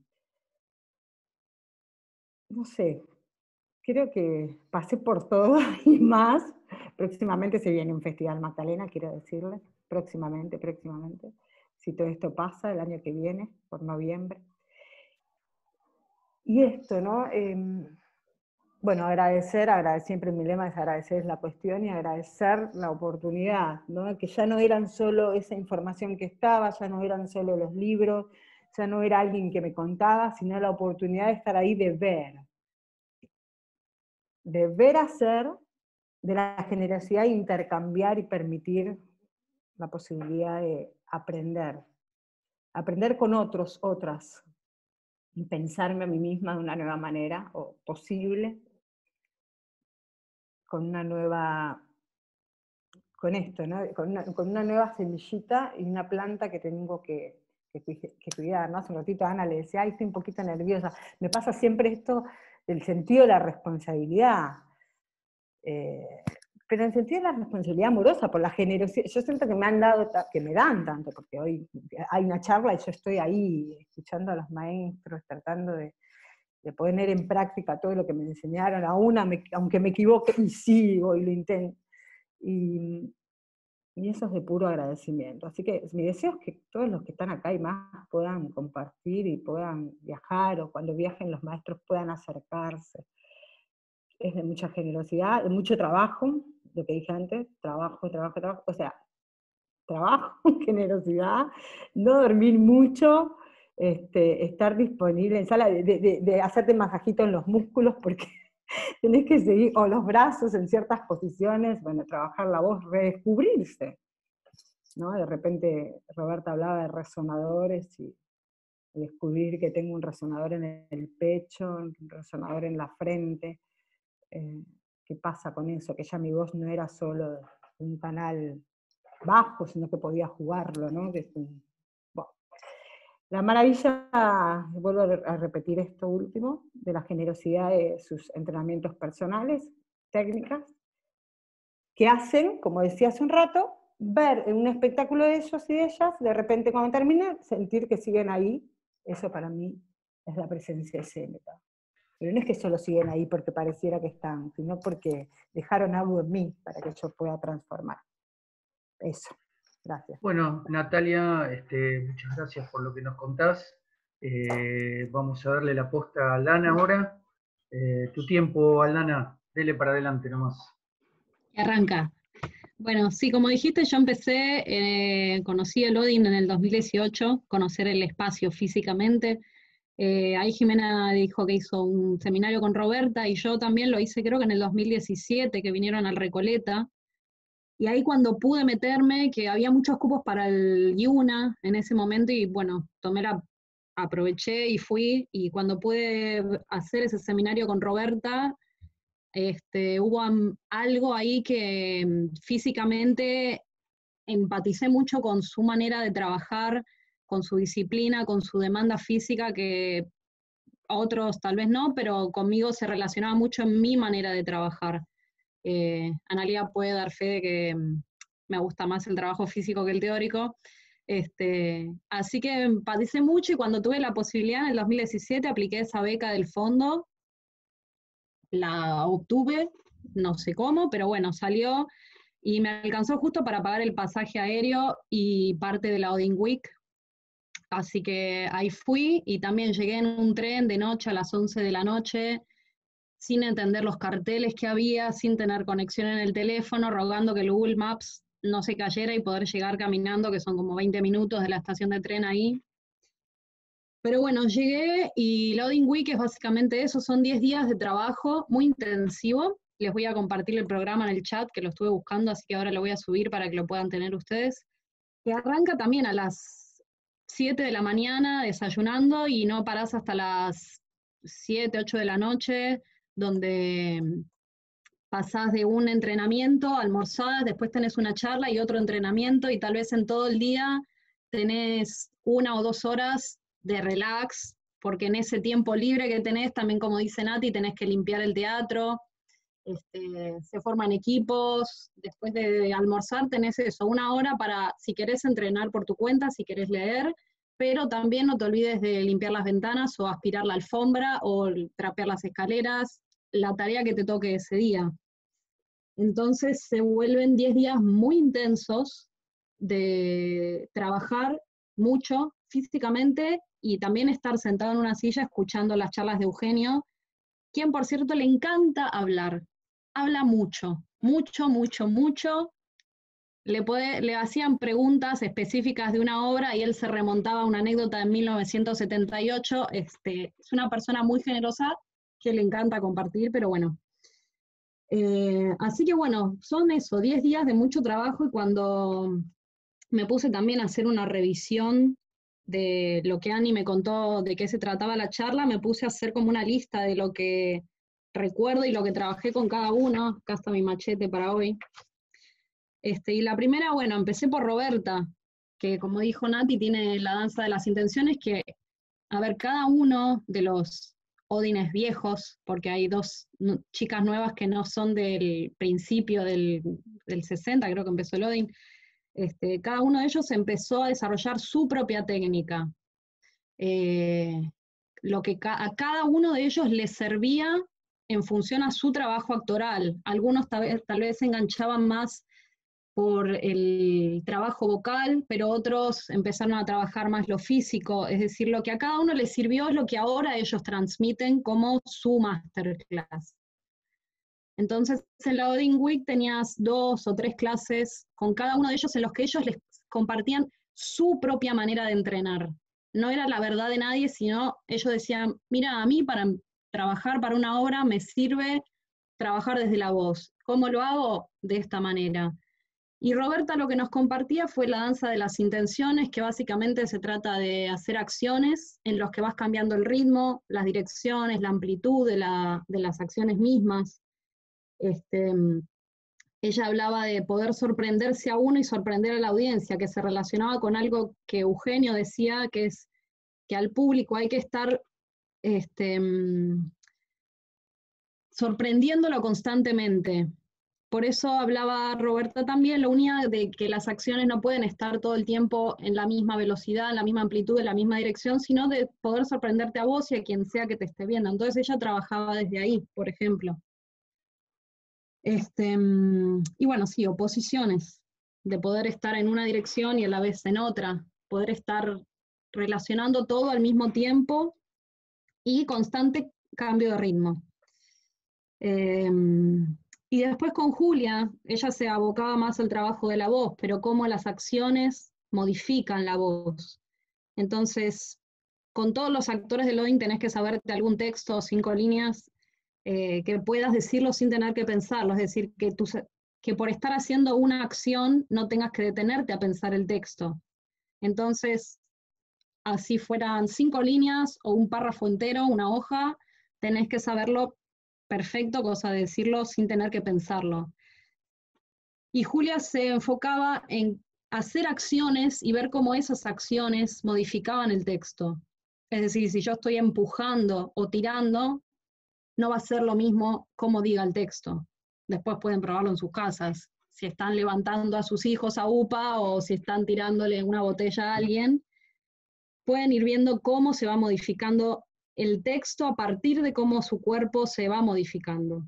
No sé, creo que pasé por todo y más. Próximamente se viene un Festival Magdalena, quiero decirles, próximamente, si todo esto pasa el año que viene, por noviembre. Y esto, ¿no? bueno, agradecer, siempre mi lema es agradecer es la cuestión y agradecer la oportunidad, ¿no? Que ya no eran solo esa información que estaba, ya no eran solo los libros, ya no era alguien que me contaba, sino la oportunidad de estar ahí, de ver hacer, de la generosidad de intercambiar y permitir la posibilidad de aprender con otros, otras, y pensarme a mí misma de una nueva manera, o posible, con una nueva, con esto, ¿no? Con una nueva semillita y una planta que tengo que cuidar, ¿no? Hace un ratito a Ana le decía, ay, estoy un poquito nerviosa. Me pasa siempre esto del sentido de la responsabilidad. Pero en el sentido de la responsabilidad amorosa, por la generosidad, yo siento que me han dado, que me dan tanto, porque hoy hay una charla y yo estoy ahí escuchando a los maestros, tratando de poner en práctica todo lo que me enseñaron, aunque me equivoque, y sigo y lo intento. Y eso es de puro agradecimiento. Así que mi deseo es que todos los que están acá y más puedan compartir y puedan viajar, o cuando viajen los maestros puedan acercarse. Es de mucha generosidad, de mucho trabajo, lo que dije antes, trabajo, o sea, trabajo, generosidad, no dormir mucho, estar disponible en sala, de hacerte masajito en los músculos, porque tenés que seguir, o los brazos en ciertas posiciones, bueno, trabajar la voz, redescubrirse, ¿no? De repente Roberta hablaba de resonadores, y descubrir que tengo un resonador en el pecho, un resonador en la frente. ¿Qué pasa con eso? Que ya mi voz no era solo un canal bajo, sino que podía jugarlo, ¿no? Bueno. La maravilla, vuelvo a repetir esto último, de la generosidad de sus entrenamientos personales, técnicas, que hacen, como decía hace un rato, ver en un espectáculo de ellos y de ellas, de repente cuando termina, sentir que siguen ahí. Eso para mí es la presencia escénica. Pero no es que solo siguen ahí porque pareciera que están, sino porque dejaron algo en mí para que yo pueda transformar. Eso. Gracias. Bueno, Natalia, muchas gracias por lo que nos contás. Vamos a darle la posta a Aldana ahora. Tu tiempo, Aldana, dele para adelante nomás. Arranca. Bueno, sí, como dijiste, yo empecé, conocí el Odin en el 2018, conocer el espacio físicamente. Ahí Jimena dijo que hizo un seminario con Roberta y yo también lo hice, creo que en el 2017, que vinieron al Recoleta. Y ahí cuando pude meterme, que había muchos cupos para el Yuna en ese momento, y bueno, aproveché y fui, y cuando pude hacer ese seminario con Roberta, hubo algo ahí que físicamente empaticé mucho con su manera de trabajar, con su disciplina, con su demanda física, que otros tal vez no, pero conmigo se relacionaba mucho en mi manera de trabajar. Analia puede dar fe de que me gusta más el trabajo físico que el teórico. Así que empaticé mucho, y cuando tuve la posibilidad en el 2017 apliqué esa beca del fondo, la obtuve, no sé cómo, pero bueno, salió y me alcanzó justo para pagar el pasaje aéreo y parte de la Odin Week. Así que ahí fui, y también llegué en un tren de noche a las 11 de la noche, sin entender los carteles que había, sin tener conexión en el teléfono, rogando que el Google Maps no se cayera y poder llegar caminando, que son como 20 minutos de la estación de tren ahí. Pero bueno, llegué, y Loading Week es básicamente eso, son 10 días de trabajo muy intensivo. Les voy a compartir el programa en el chat, que lo estuve buscando, así que ahora lo voy a subir para que lo puedan tener ustedes. Que arranca también a las 7 de la mañana desayunando, y no parás hasta las 7, 8 de la noche, donde pasás de un entrenamiento, almorzás, después tenés una charla y otro entrenamiento, y tal vez en todo el día tenés 1 o 2 horas de relax, porque en ese tiempo libre que tenés, también como dice Nati, tenés que limpiar el teatro, se forman equipos, después de almorzar tenés eso, 1 hora para, si querés entrenar por tu cuenta, si querés leer, pero también no te olvides de limpiar las ventanas, o aspirar la alfombra, o trapear las escaleras, la tarea que te toque ese día. Entonces se vuelven 10 días muy intensos de trabajar mucho físicamente, y también estar sentado en una silla escuchando las charlas de Eugenio, quien por cierto le encanta hablar. Habla mucho, mucho, mucho, mucho. Le hacían preguntas específicas de una obra y él se remontaba a una anécdota de 1978. Es una persona muy generosa que le encanta compartir, pero bueno. Así que bueno, son eso, 10 días de mucho trabajo, y cuando me puse también a hacer una revisión de lo que Ani me contó de qué se trataba la charla, me puse a hacer como una lista de lo que recuerdo y lo que trabajé con cada uno. Acá está mi machete para hoy. Y la primera, bueno, empecé por Roberta, que como dijo Nati, tiene la danza de las intenciones, que, a ver, cada uno de los Odines viejos, porque hay dos chicas nuevas que no son del principio del 60, creo que empezó el Odin, cada uno de ellos empezó a desarrollar su propia técnica. Lo que a cada uno de ellos les servía en función a su trabajo actoral. Algunos tal vez se enganchaban más por el trabajo vocal, pero otros empezaron a trabajar más lo físico, es decir, lo que a cada uno les sirvió es lo que ahora ellos transmiten como su masterclass. Entonces, en la Odin Week tenías 2 o 3 clases con cada uno de ellos en los que ellos les compartían su propia manera de entrenar. No era la verdad de nadie, sino ellos decían, mira, a mí para trabajar para una obra me sirve trabajar desde la voz. ¿Cómo lo hago? De esta manera. Y Roberta lo que nos compartía fue la danza de las intenciones, que básicamente se trata de hacer acciones en los que vas cambiando el ritmo, las direcciones, la amplitud de las acciones mismas. Ella hablaba de poder sorprenderse a uno y sorprender a la audiencia, que se relacionaba con algo que Eugenio decía, que es que al público hay que estar sorprendiéndolo constantemente. Por eso hablaba Roberta también, lo unía de que las acciones no pueden estar todo el tiempo en la misma velocidad, en la misma amplitud, en la misma dirección, sino de poder sorprenderte a vos y a quien sea que te esté viendo. Entonces ella trabajaba desde ahí, por ejemplo. Y bueno, sí, oposiciones, de poder estar en una dirección y a la vez en otra, poder estar relacionando todo al mismo tiempo y constante cambio de ritmo. Y después con Julia, ella se abocaba más al trabajo de la voz, pero cómo las acciones modifican la voz. Entonces, con todos los actores de Odin tenés que saberte algún texto, 5 líneas, que puedas decirlo sin tener que pensarlo, es decir, que por estar haciendo una acción no tengas que detenerte a pensar el texto. Entonces, así fueran 5 líneas o un párrafo entero, una hoja, tenés que saberlo perfecto, cosa de decirlo sin tener que pensarlo. Y Julia se enfocaba en hacer acciones y ver cómo esas acciones modificaban el texto. Es decir, si yo estoy empujando o tirando, no va a ser lo mismo como diga el texto. Después pueden probarlo en sus casas. Si están levantando a sus hijos a UPA o si están tirándole una botella a alguien, pueden ir viendo cómo se va modificando el texto a partir de cómo su cuerpo se va modificando.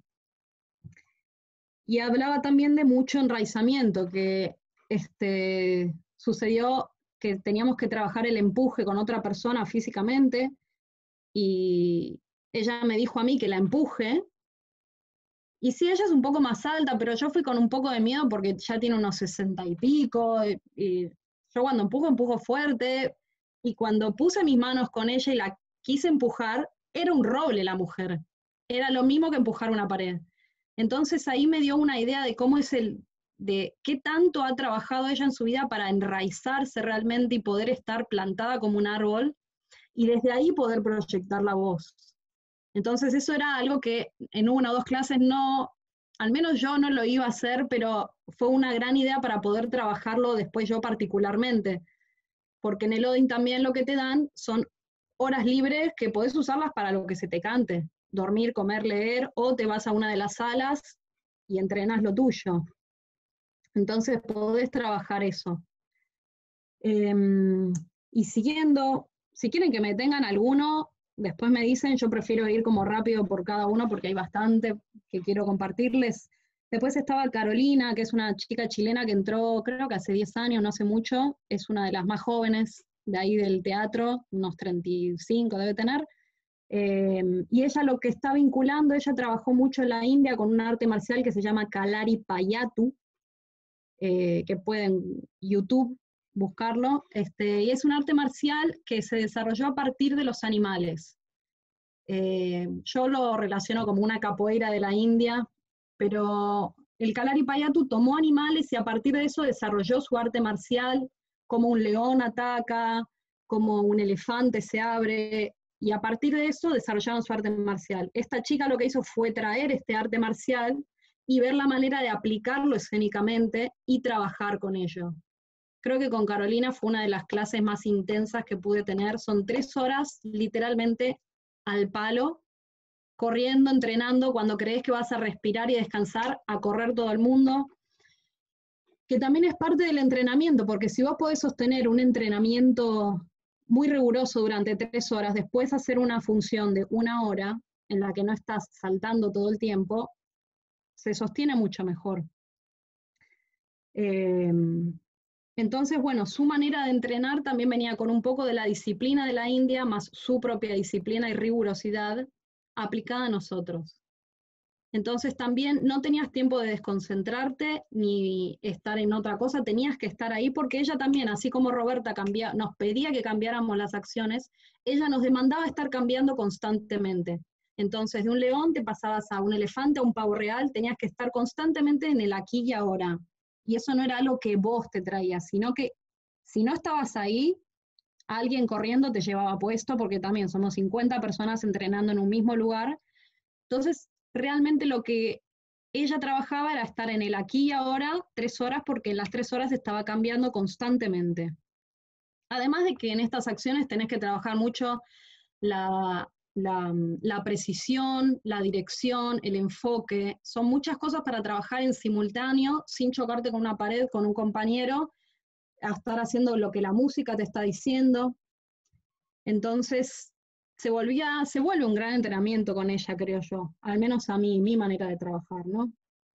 Y hablaba también de mucho enraizamiento, que sucedió que teníamos que trabajar el empuje con otra persona físicamente, y ella me dijo a mí que la empuje, y sí, ella es un poco más alta, pero yo fui con un poco de miedo porque ya tiene unos 60 y pico, y yo cuando empujo fuerte, y cuando puse mis manos con ella y la quise empujar, era un roble la mujer, era lo mismo que empujar una pared. Entonces ahí me dio una idea de cómo es de qué tanto ha trabajado ella en su vida para enraizarse realmente y poder estar plantada como un árbol, y desde ahí poder proyectar la voz. Entonces eso era algo que en 1 o 2 clases no, al menos yo no lo iba a hacer, pero fue una gran idea para poder trabajarlo después yo particularmente, porque en el Odin también lo que te dan son horas libres que podés usarlas para lo que se te cante, dormir, comer, leer, o te vas a una de las salas y entrenas lo tuyo. Entonces podés trabajar eso. Y siguiendo, si quieren que me tengan alguno, después me dicen, yo prefiero ir como rápido por cada uno porque hay bastante que quiero compartirles. Después estaba Carolina, que es una chica chilena que entró, creo que hace 10 años, no hace mucho, es una de las más jóvenes de ahí del teatro, unos 35 debe tener, Y ella lo que está vinculando, ella trabajó mucho en la India con un arte marcial que se llama Kalaripayattu, que pueden YouTube buscarlo, y es un arte marcial que se desarrolló a partir de los animales. Yo lo relaciono como una capoeira de la India, pero el Kalaripayattu tomó animales y a partir de eso desarrolló su arte marcial, como un león ataca, como un elefante se abre, y a partir de eso desarrollaron su arte marcial. Esta chica lo que hizo fue traer este arte marcial y ver la manera de aplicarlo escénicamente y trabajar con ello. Creo que con Carolina fue una de las clases más intensas que pude tener. Son 3 horas literalmente al palo, corriendo, entrenando, cuando crees que vas a respirar y descansar, a correr todo el mundo, que también es parte del entrenamiento, porque si vos podés sostener un entrenamiento muy riguroso durante 3 horas, después hacer una función de 1 hora, en la que no estás saltando todo el tiempo, se sostiene mucho mejor. Entonces, bueno, su manera de entrenar también venía con un poco de la disciplina de la India, más su propia disciplina y rigurosidad aplicada a nosotros. Entonces también no tenías tiempo de desconcentrarte ni estar en otra cosa, tenías que estar ahí porque ella también, así como Roberta nos pedía que cambiáramos las acciones, ella nos demandaba estar cambiando constantemente. Entonces de un león te pasabas a un elefante, a un pavo real, tenías que estar constantemente en el aquí y ahora. Y eso no era algo que vos te traías, sino que si no estabas ahí, alguien corriendo te llevaba puesto, porque también somos 50 personas entrenando en un mismo lugar. Entonces, realmente lo que ella trabajaba era estar en el aquí y ahora 3 horas, porque en las 3 horas estaba cambiando constantemente. Además de que en estas acciones tenés que trabajar mucho la precisión, la dirección, el enfoque. Son muchas cosas para trabajar en simultáneo, sin chocarte con una pared, con un compañero, a estar haciendo lo que la música te está diciendo. Entonces, se vuelve un gran entrenamiento con ella, creo yo, al menos a mí, mi manera de trabajar, ¿no?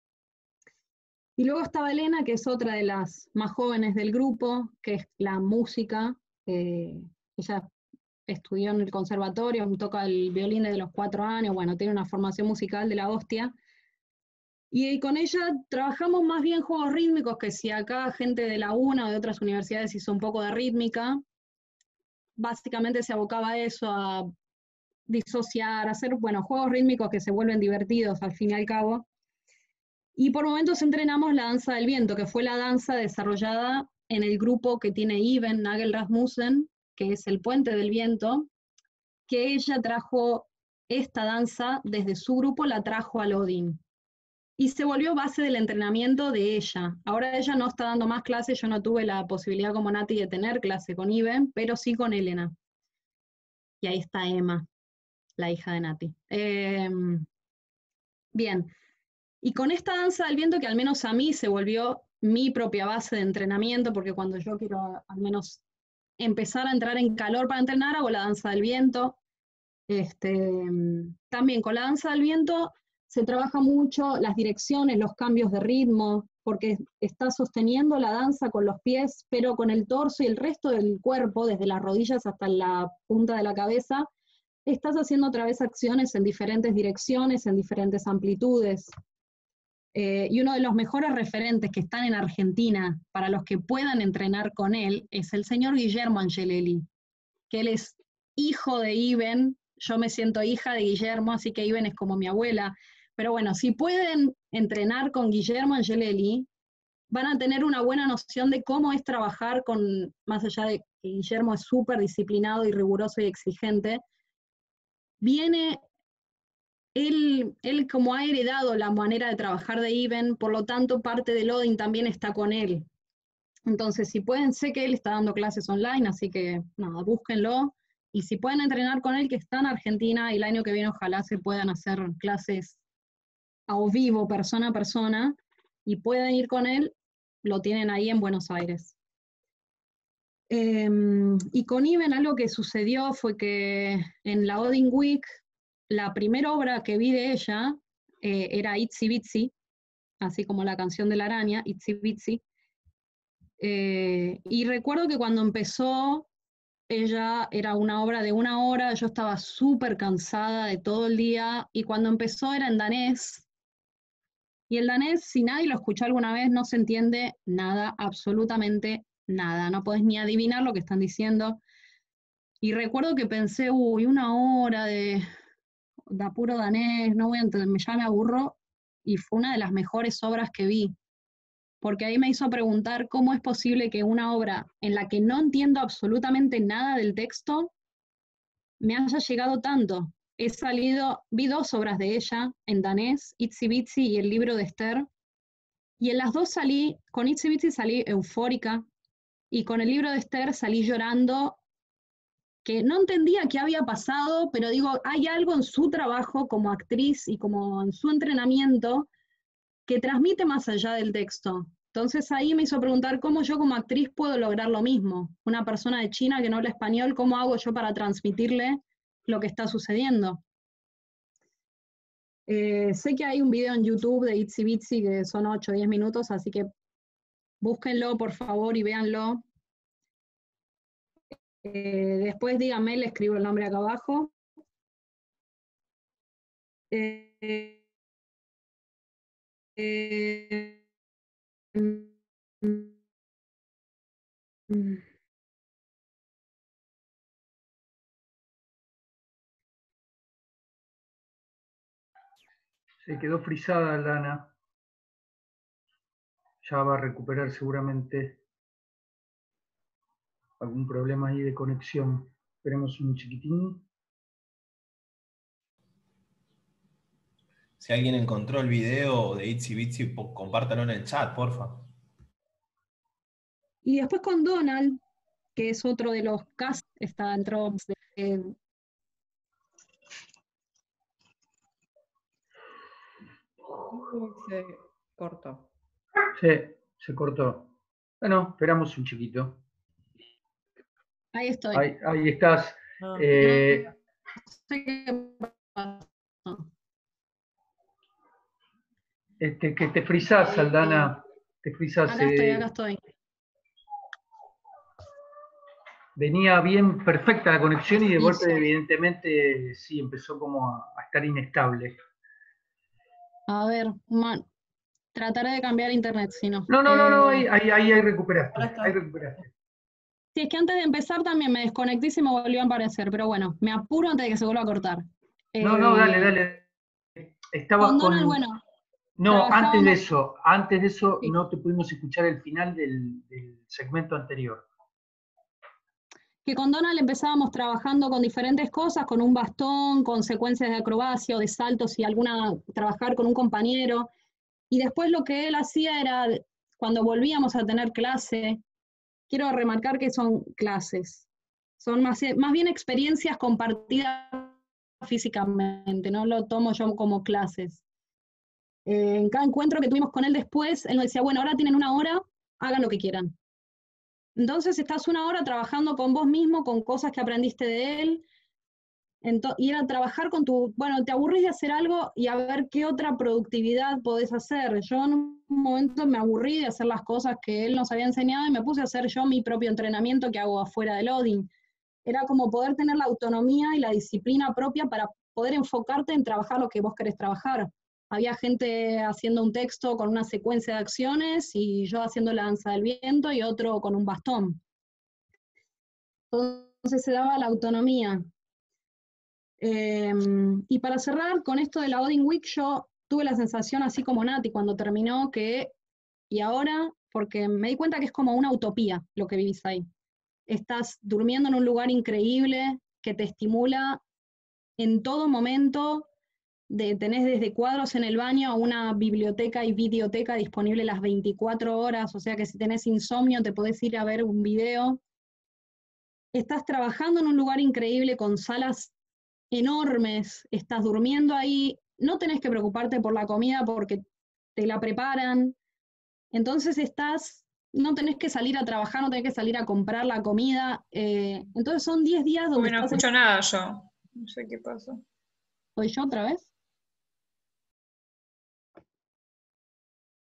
Y luego estaba Elena, que es otra de las más jóvenes del grupo, que es la música. Ella estudió en el conservatorio, toca el violín desde los 4 años, bueno, tiene una formación musical de la hostia. Y con ella trabajamos más bien juegos rítmicos, que si acá gente de la UNA o de otras universidades hizo un poco de rítmica, básicamente se abocaba a eso, a disociar, hacer, bueno, juegos rítmicos que se vuelven divertidos al fin y al cabo. Y por momentos entrenamos la danza del viento, que fue la danza desarrollada en el grupo que tiene Iben Nagel Rasmussen, que es el Puente del Viento, que ella trajo esta danza desde su grupo, la trajo al Odin. Y se volvió base del entrenamiento de ella. Ahora ella no está dando más clases, yo no tuve la posibilidad como Nati de tener clase con Iben, pero sí con Elena. Y ahí está Emma, la hija de Nati. Bien, y con esta danza del viento que al menos a mí se volvió mi propia base de entrenamiento, porque cuando yo quiero al menos empezar a entrar en calor para entrenar, hago la danza del viento. También con la danza del viento se trabaja mucho las direcciones, los cambios de ritmo, porque está sosteniendo la danza con los pies, pero con el torso y el resto del cuerpo, desde las rodillas hasta la punta de la cabeza, estás haciendo otra vez acciones en diferentes direcciones, en diferentes amplitudes. Y uno de los mejores referentes que están en Argentina, para los que puedan entrenar con él, es el señor Guillermo Angelelli, que él es hijo de Iben. Yo me siento hija de Guillermo, así que Iben es como mi abuela. Pero bueno, si pueden entrenar con Guillermo Angelelli, van a tener una buena noción de cómo es trabajar con, más allá de que Guillermo es súper disciplinado y riguroso y exigente, él como ha heredado la manera de trabajar de Iben, por lo tanto parte del Odin también está con él. Entonces, si pueden, sé que él está dando clases online, así que nada, búsquenlo. Y si pueden entrenar con él, que está en Argentina, y el año que viene ojalá se puedan hacer clases a vivo, persona a persona, y pueden ir con él, lo tienen ahí en Buenos Aires. Y con Iben algo que sucedió fue que en la Odin Week, la primera obra que vi de ella era Itsy Bitsy, así como la canción de la araña, Itsy Bitsy. Y recuerdo que cuando empezó ella era una obra de 1 hora, yo estaba súper cansada de todo el día, y cuando empezó era en danés, y el danés, si nadie lo escuchó alguna vez, no se entiende nada, absolutamente nada, no podés ni adivinar lo que están diciendo. Y recuerdo que pensé, uy, 1 hora de puro danés, no voy a entender, ya me aburro, y fue una de las mejores obras que vi, porque ahí me hizo preguntar cómo es posible que una obra en la que no entiendo absolutamente nada del texto me haya llegado tanto. Vi 2 obras de ella en danés, Itsy Bitsy y el libro de Esther, y en las dos con Itsy Bitsy salí eufórica, y con el libro de Esther salí llorando, que no entendía qué había pasado, pero digo, hay algo en su trabajo como actriz y como en su entrenamiento que transmite más allá del texto. Entonces ahí me hizo preguntar cómo yo como actriz puedo lograr lo mismo. Una persona de China que no habla español, ¿cómo hago yo para transmitirle lo que está sucediendo? Sé que hay un video en YouTube de Itsy Bitsy que son 8 o 10 minutos, así que búsquenlo por favor y véanlo. Después díganme, le escribo el nombre acá abajo. Eh, eh, Se quedó frisada Lana. Ya va a recuperar seguramente algún problema ahí de conexión. Esperemos un chiquitín. Si alguien encontró el video de Itsy Bitsy, compártalo en el chat, porfa. Y después con Donald, que es otro de los cast, está dentro de... Se cortó. Sí, se cortó. Bueno, esperamos un chiquito. Ahí estoy. Ahí estás. Ah. No sé qué pasó. Que te frisás, Aldana. Te frisás. Acá estoy. Venía bien perfecta la conexión y de golpe, Listo. evidentemente, sí, empezó como a estar inestable. A ver, trataré de cambiar internet, si no. No, ahí recuperaste. Ahora está. Ahí recuperaste. Sí, es que antes de empezar también me desconecté y se me volvió a aparecer, pero bueno, me apuro antes de que se vuelva a cortar. No, dale. Estabas Con Donald, bueno. No, antes de trabajábamos- eso Sí. no te pudimos escuchar el final del segmento anterior. Que con Donald empezábamos trabajando con diferentes cosas, con un bastón, con secuencias de acrobacia o de saltos y trabajar con un compañero. Y después lo que él hacía era, cuando volvíamos a tener clase, quiero remarcar que son clases, son más bien experiencias compartidas físicamente, no lo tomo yo como clases. En cada encuentro que tuvimos con él después, él nos decía, bueno, ahora tienen 1 hora, hagan lo que quieran. Entonces estás 1 hora trabajando con vos mismo, con cosas que aprendiste de él, y era trabajar con bueno, te aburrís de hacer algo y a ver qué otra productividad podés hacer. Yo en un momento me aburrí de hacer las cosas que él nos había enseñado y me puse a hacer yo mi propio entrenamiento que hago afuera del Odin. Era como poder tener la autonomía y la disciplina propia para poder enfocarte en trabajar lo que vos querés trabajar. Había gente haciendo un texto con una secuencia de acciones y yo haciendo la danza del viento y otro con un bastón. Entonces se daba la autonomía. Y para cerrar con esto de la Odin Week, yo tuve la sensación, así como Nati, cuando terminó, y ahora, porque me di cuenta que es como una utopía lo que vivís ahí. Estás durmiendo en un lugar increíble que te estimula en todo momento, tenés desde cuadros en el baño a una biblioteca y videoteca disponible las 24 horas, o sea que si tenés insomnio te podés ir a ver un video. Estás trabajando en un lugar increíble con salas enormes, estás durmiendo ahí, no tenés que preocuparte por la comida porque te la preparan, entonces no tenés que salir a trabajar, no tenés que salir a comprar la comida, entonces son 10 días donde Uy, no estás... escucho nada yo. No sé qué pasa. ¿Soy yo otra vez?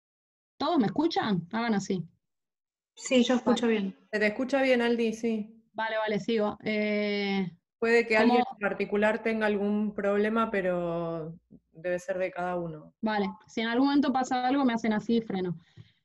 ¿Todos me escuchan? Hagan así. Sí, yo escucho bien. Se te escucha bien, Aldi, sí. Vale, sigo. Puede que ¿Cómo? alguien en particular tenga algún problema, pero debe ser de cada uno. Vale, si en algún momento pasa algo, me hacen así y freno.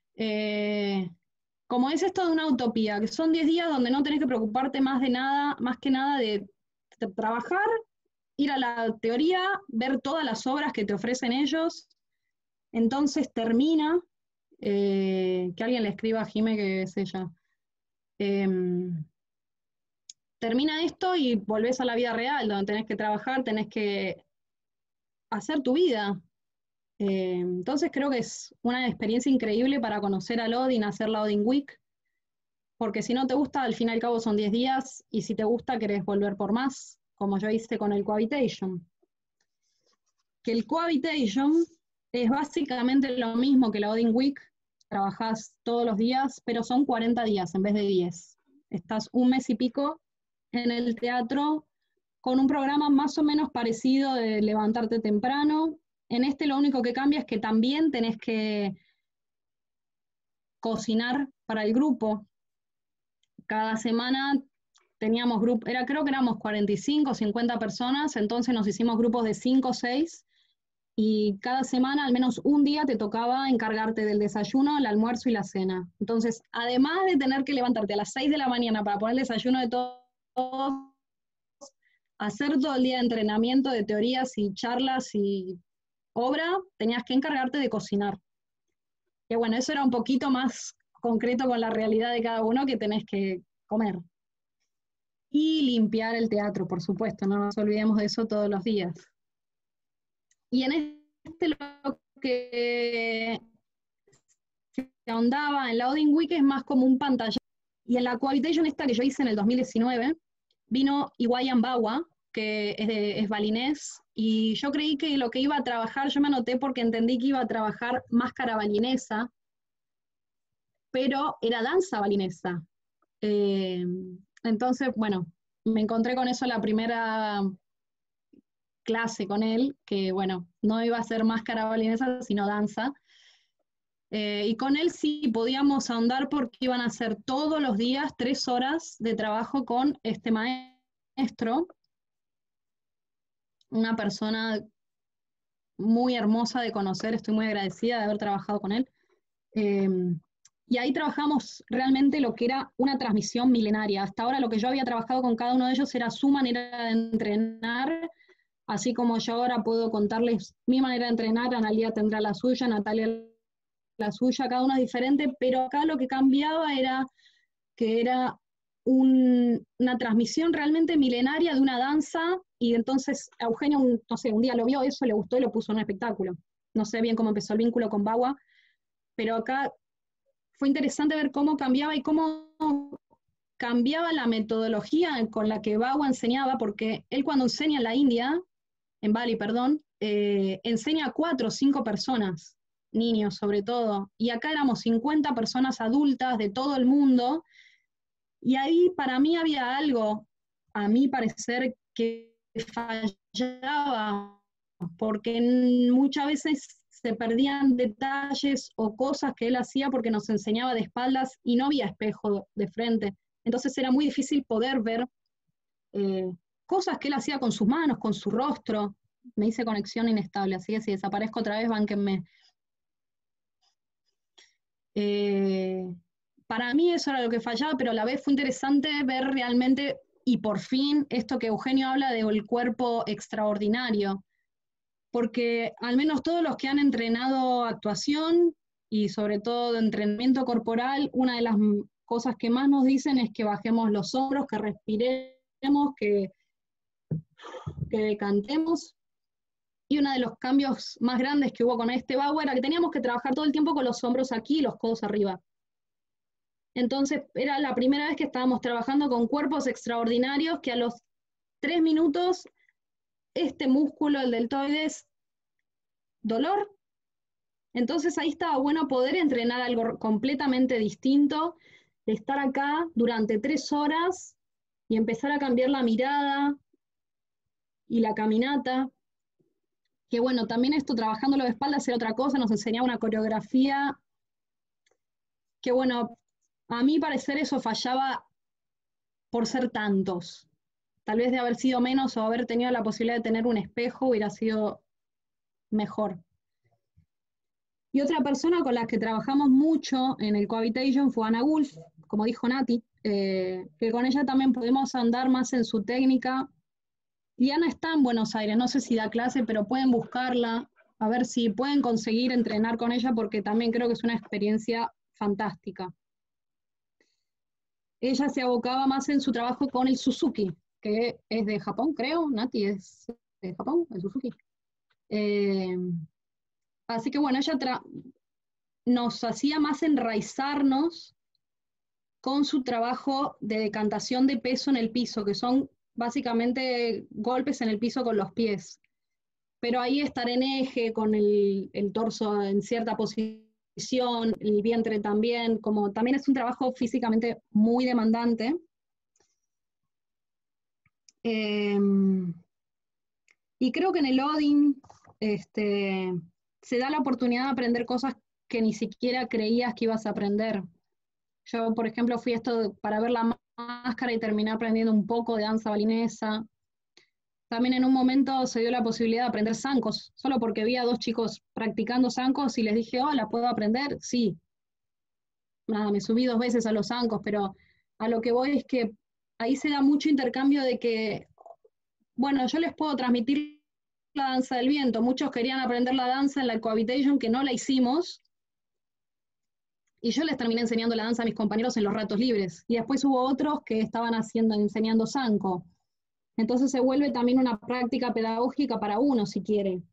Como es esto de una utopía, que son 10 días donde no tenés que preocuparte más de nada, más que nada de trabajar, ir a la teoría, ver todas las obras que te ofrecen ellos, entonces termina, que alguien le escriba a Jime que es ella. Termina esto y volvés a la vida real, donde tenés que trabajar, tenés que hacer tu vida. Entonces creo que es una experiencia increíble para conocer a Odin, hacer la Odin Week, porque si no te gusta, al fin y al cabo son 10 días, y si te gusta querés volver por más, como yo hice con el Cohabitation. Que el Cohabitation es básicamente lo mismo que la Odin Week, trabajás todos los días, pero son 40 días en vez de 10. Estás un mes y pico en el teatro con un programa más o menos parecido de levantarte temprano. En este lo único que cambia es que también tenés que cocinar para el grupo. Cada semana teníamos grupos, creo que éramos 45 o 50 personas, entonces nos hicimos grupos de 5 o 6, y cada semana al menos un día te tocaba encargarte del desayuno, el almuerzo y la cena. Entonces, además de tener que levantarte a las 6 de la mañana para poner el desayuno de todos, hacer todo el día de entrenamiento de teorías y charlas y obra, tenías que encargarte de cocinar. Que bueno, eso era un poquito más concreto con la realidad de cada uno, que tenés que comer. Y limpiar el teatro, por supuesto, no nos olvidemos de eso todos los días. Y en lo que se ahondaba en la Odin Week es más como un pantalla. Y en la Cohabitation esta que yo hice en el 2019, vino Iwayan Bawa, que es balinés, y yo creí que lo que iba a trabajar, yo me anoté porque entendí que iba a trabajar máscara balinesa, pero era danza balinesa. Entonces, bueno, me encontré con eso la primera clase con él, que bueno, no iba a ser máscara balinesa, sino danza. Y con él sí podíamos ahondar porque iban a hacer todos los días 3 horas de trabajo con este maestro, una persona muy hermosa de conocer, estoy muy agradecida de haber trabajado con él. Y ahí trabajamos realmente lo que era una transmisión milenaria. Hasta ahora lo que yo había trabajado con cada uno de ellos era su manera de entrenar, así como yo ahora puedo contarles mi manera de entrenar, Analia tendrá la suya, Natalia la suya, cada uno es diferente, pero acá lo que cambiaba era que era una transmisión realmente milenaria de una danza, y entonces Eugenio, no sé, un día lo vio eso, le gustó y lo puso en un espectáculo. No sé bien cómo empezó el vínculo con Bawa, pero acá fue interesante ver cómo cambiaba y cómo cambiaba la metodología con la que Bawa enseñaba, porque él cuando enseña en la India, en Bali, perdón, enseña a 4 o 5 personas, niños sobre todo, y acá éramos 50 personas adultas de todo el mundo, y ahí para mí había algo, a mi parecer, que fallaba, porque muchas veces se perdían detalles o cosas que él hacía porque nos enseñaba de espaldas y no había espejo de frente, entonces era muy difícil poder ver cosas que él hacía con sus manos, con su rostro. Me hice conexión inestable, así que si desaparezco otra vez, bánquenme. Para mí eso era lo que fallaba, pero a la vez fue interesante ver realmente, y por fin, esto que Eugenio habla del cuerpo extraordinario, porque al menos todos los que han entrenado actuación, y sobre todo de entrenamiento corporal, una de las cosas que más nos dicen es que bajemos los hombros, que respiremos, que cantemos. Y uno de los cambios más grandes que hubo con este Bawa era que teníamos que trabajar todo el tiempo con los hombros aquí y los codos arriba. Entonces era la primera vez que estábamos trabajando con cuerpos extraordinarios, que a los 3 minutos este músculo, el deltoides, dolor. Entonces ahí estaba bueno poder entrenar algo completamente distinto, de estar acá durante 3 horas y empezar a cambiar la mirada y la caminata. Que bueno, también esto, trabajándolo de espaldas era otra cosa, nos enseñaba una coreografía que bueno, a mi parecer eso fallaba por ser tantos. Tal vez de haber sido menos o haber tenido la posibilidad de tener un espejo hubiera sido mejor. Y otra persona con la que trabajamos mucho en el Cohabitation fue Ana Gulf, como dijo Nati, que con ella también podemos andar más en su técnica. Y Ana está en Buenos Aires, no sé si da clase, pero pueden buscarla, a ver si pueden conseguir entrenar con ella, porque también creo que es una experiencia fantástica. Ella se abocaba más en su trabajo con el Suzuki, que es de Japón, creo, Nati es de Japón, el Suzuki. Así que bueno, ella nos hacía más enraizarnos con su trabajo de decantación de peso en el piso, que son básicamente golpes en el piso con los pies. Pero ahí estar en eje, con el torso en cierta posición, el vientre también, como también es un trabajo físicamente muy demandante. Y creo que en el Odin se da la oportunidad de aprender cosas que ni siquiera creías que ibas a aprender. Yo, por ejemplo, fui esto para ver la máscara y terminé aprendiendo un poco de danza balinesa. También en un momento se dio la posibilidad de aprender zancos, solo porque vi a 2 chicos practicando zancos y les dije, hola, ¿puedo aprender? Sí. Nada, me subí 2 veces a los zancos, pero a lo que voy es que ahí se da mucho intercambio de que, bueno, yo les puedo transmitir la danza del viento. Muchos querían aprender la danza en la Cohabitation, que no la hicimos, y yo les terminé enseñando la danza a mis compañeros en los ratos libres. Y después hubo otros que estaban enseñando zanco. Entonces se vuelve también una práctica pedagógica para uno, si quiere.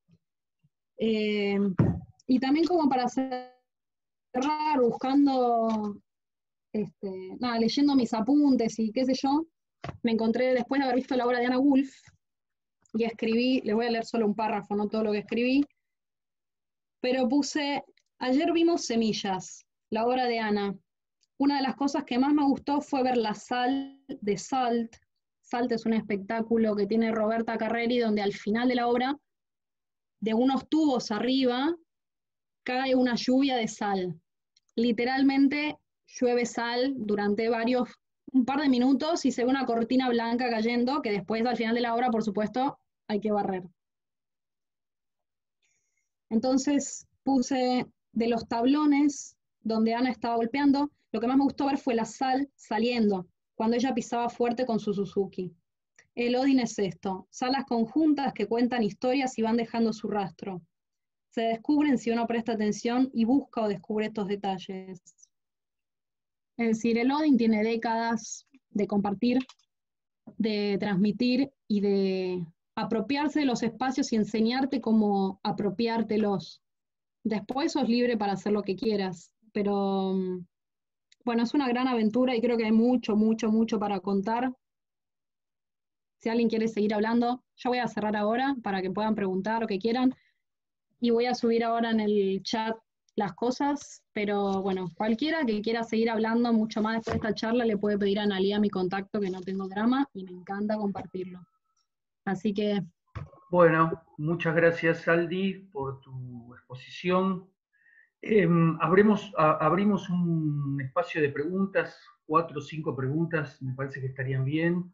Y también como para cerrar, buscando, leyendo mis apuntes y qué sé yo, me encontré después de haber visto la obra de Ana Gulf, y escribí, les voy a leer solo un párrafo, no todo lo que escribí, pero puse, ayer vimos Semillas, la obra de Ana. Una de las cosas que más me gustó fue ver la sal de Salt. Salt es un espectáculo que tiene Roberta Carreri, donde al final de la obra, de unos tubos arriba, cae una lluvia de sal. Literalmente llueve sal durante un par de minutos y se ve una cortina blanca cayendo, que después al final de la obra, por supuesto, hay que barrer. Entonces puse de los tablones donde Ana estaba golpeando, lo que más me gustó ver fue la sal saliendo, cuando ella pisaba fuerte con su Suzuki. El Odin es esto, salas conjuntas que cuentan historias y van dejando su rastro. Se descubren si uno presta atención y busca o descubre estos detalles. Es decir, el Odin tiene décadas de compartir, de transmitir y de apropiarse de los espacios y enseñarte cómo apropiártelos. Después sos libre para hacer lo que quieras, pero bueno, es una gran aventura y creo que hay mucho, mucho, mucho para contar. Si alguien quiere seguir hablando, yo voy a cerrar ahora para que puedan preguntar lo que quieran y voy a subir ahora en el chat las cosas, pero bueno, cualquiera que quiera seguir hablando mucho más después de esta charla le puede pedir a Analía mi contacto, que no tengo drama y me encanta compartirlo. Así que... Bueno, muchas gracias Aldi por tu exposición. Abrimos un espacio de preguntas, 4 o 5 preguntas, me parece que estarían bien.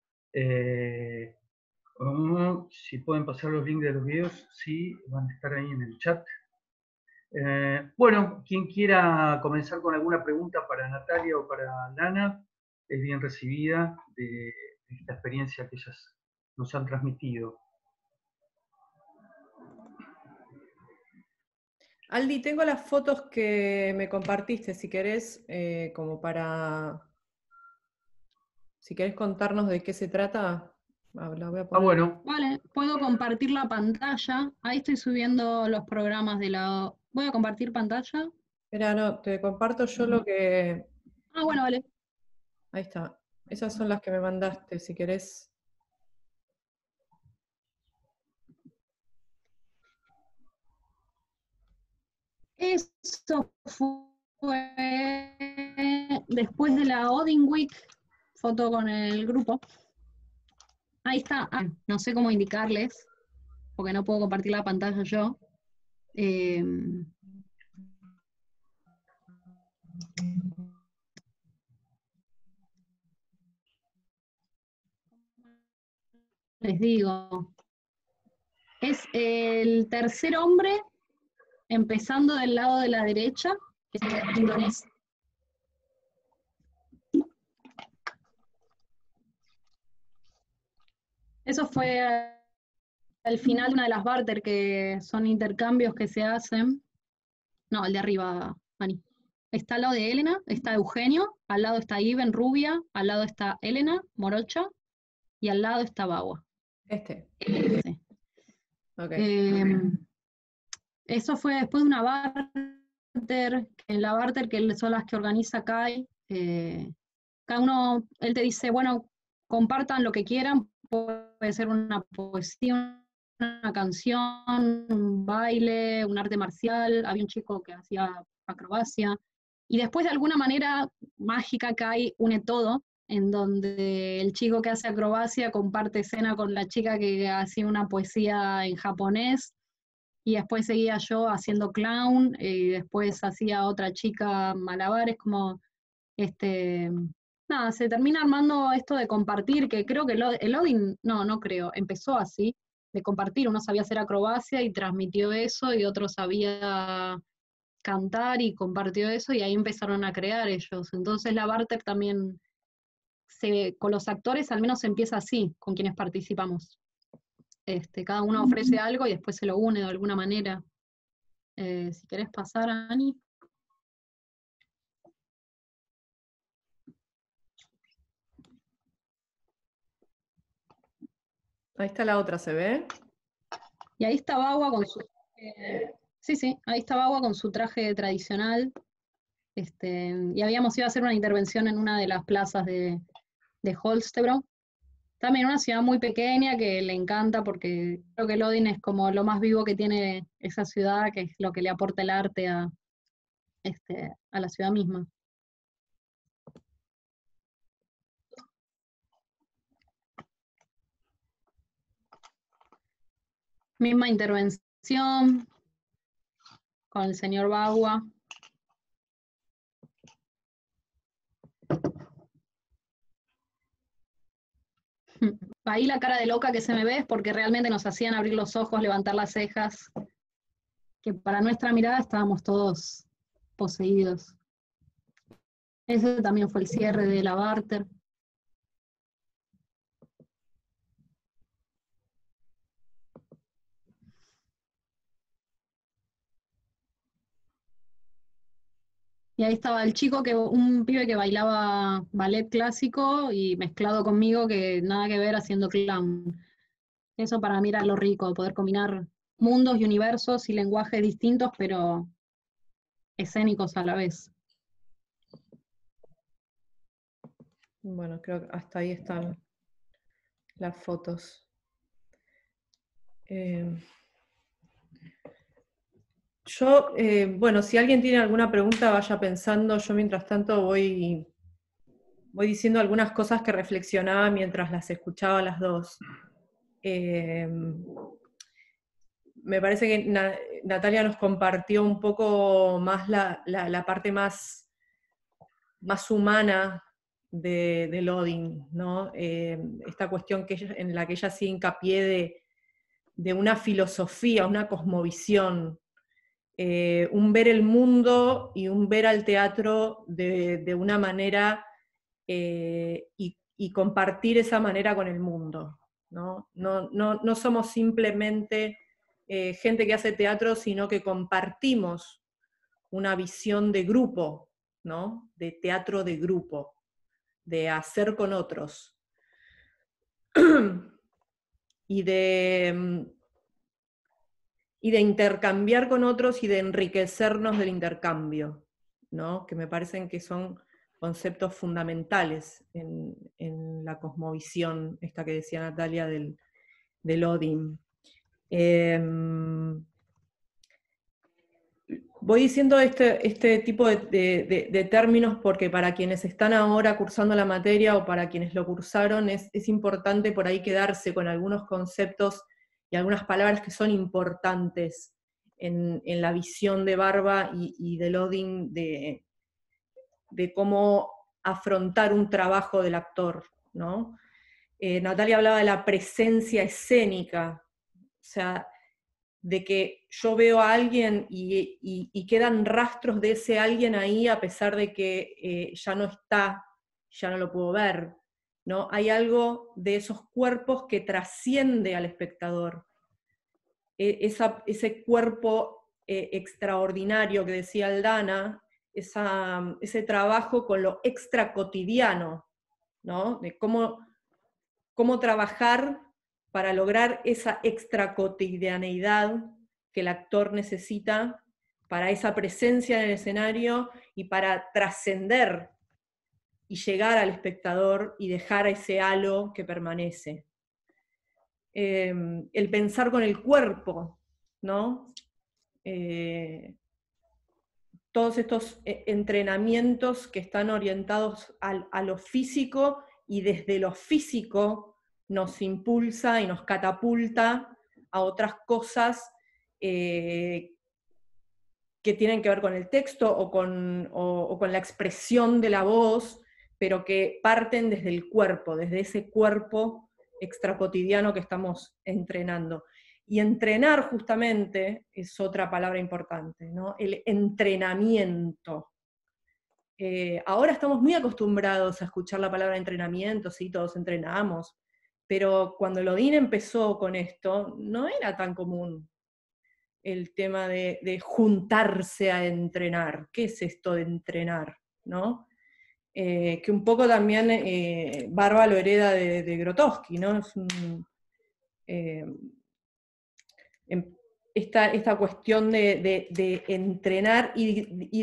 Si pueden pasar los links de los videos, sí, van a estar ahí en el chat. Bueno, quien quiera comenzar con alguna pregunta para Natalia o para Lana, es bien recibida de esta experiencia que ellas nos han transmitido. Aldi, tengo las fotos que me compartiste, si querés, si querés contarnos de qué se trata, la voy a poner. Bueno. Vale, puedo compartir la pantalla. Ahí estoy subiendo los programas de la... ¿Voy a compartir pantalla? Espera, no, te comparto yo lo que... Ah, bueno, vale. Ahí está. Esas son las que me mandaste, si querés. Eso fue después de la Odin Week, foto con el grupo. Ahí está. Ah, no sé cómo indicarles, porque no puedo compartir la pantalla yo. Les digo. Es el tercer hombre, empezando del lado de la derecha, que es Indonesia. Eso fue al final de una de las barter, que son intercambios que se hacen. No, el de arriba, Ani. Está al lado de Elena, está Eugenio, al lado está Iben, rubia, al lado está Elena, morocha, y al lado está Bagua. Sí. Ok. Eso fue después de una barter, en la barter que son las que organiza Kai. Cada uno, él te dice, bueno, compartan lo que quieran, puede ser una poesía, una canción, un baile, un arte marcial, había un chico que hacía acrobacia, y después de alguna manera mágica Kai une todo, en donde el chico que hace acrobacia comparte escena con la chica que hacía una poesía en japonés, y después seguía yo haciendo clown, y después hacía otra chica malabares, como, nada, se termina armando esto de compartir, que creo que el Odin, no creo, empezó así, de compartir, uno sabía hacer acrobacia y transmitió eso, y otro sabía cantar y compartió eso, y ahí empezaron a crear ellos. Entonces la barter también, con los actores al menos empieza así, con quienes participamos. Cada uno ofrece algo y después se lo une de alguna manera. Si querés pasar, Ani. Ahí está la otra, ¿se ve? Y ahí está Bagua con su... sí, ahí está Bagua con su traje tradicional. Y habíamos ido a hacer una intervención en una de las plazas de Holstebro. También una ciudad muy pequeña que le encanta, porque creo que Lodin es como lo más vivo que tiene esa ciudad, que es lo que le aporta el arte a la ciudad misma. Misma intervención con el señor Bagua. Ahí la cara de loca que se me ve es porque realmente nos hacían abrir los ojos, levantar las cejas, que para nuestra mirada estábamos todos poseídos. Ese también fue el cierre de la barter. Y ahí estaba el chico, un pibe que bailaba ballet clásico y mezclado conmigo, que nada que ver, haciendo clown. Eso para mí era lo rico, poder combinar mundos y universos y lenguajes distintos, pero escénicos a la vez. Bueno, creo que hasta ahí están las fotos. Bueno, si alguien tiene alguna pregunta, vaya pensando. Yo mientras tanto voy diciendo algunas cosas que reflexionaba mientras las escuchaba a las dos. Me parece que Natalia nos compartió un poco más la parte más humana de Odin, ¿no? Esta cuestión en la que ella hacía hincapié de una filosofía, una cosmovisión, un ver el mundo y un ver al teatro de una manera, y compartir esa manera con el mundo, ¿no? No somos simplemente gente que hace teatro, sino que compartimos una visión de grupo, ¿no? De teatro de grupo, de hacer con otros. y de intercambiar con otros y de enriquecernos del intercambio, ¿no? Que me parecen que son conceptos fundamentales en la cosmovisión, esta que decía Natalia del Odin. Voy diciendo este tipo de términos porque para quienes están ahora cursando la materia o para quienes lo cursaron es importante por ahí quedarse con algunos conceptos y algunas palabras que son importantes en la visión de Barba y de Odin de cómo afrontar un trabajo del actor, ¿no? Natalia hablaba de la presencia escénica, o sea, de que yo veo a alguien y quedan rastros de ese alguien ahí a pesar de que ya no está, ya no lo puedo ver, ¿no? Hay algo de esos cuerpos que trasciende al espectador. Ese cuerpo extraordinario que decía Aldana, ese trabajo con lo extra cotidiano, ¿no? De cómo trabajar para lograr esa extracotidianeidad que el actor necesita para esa presencia en el escenario y para trascender y llegar al espectador y dejar ese halo que permanece. El pensar con el cuerpo, ¿no? Todos estos entrenamientos que están orientados a lo físico y desde lo físico nos impulsa y nos catapulta a otras cosas que tienen que ver con el texto o con la expresión de la voz, pero que parten desde el cuerpo, desde ese cuerpo extracotidiano que estamos entrenando. Y entrenar justamente es otra palabra importante, ¿no? El entrenamiento. Ahora estamos muy acostumbrados a escuchar la palabra entrenamiento, sí, todos entrenamos, pero cuando Lodin empezó con esto, no era tan común el tema de juntarse a entrenar. ¿Qué es esto de entrenar? ¿No? Que un poco también Barba lo hereda de Grotowski, ¿no? Es esta cuestión de entrenar y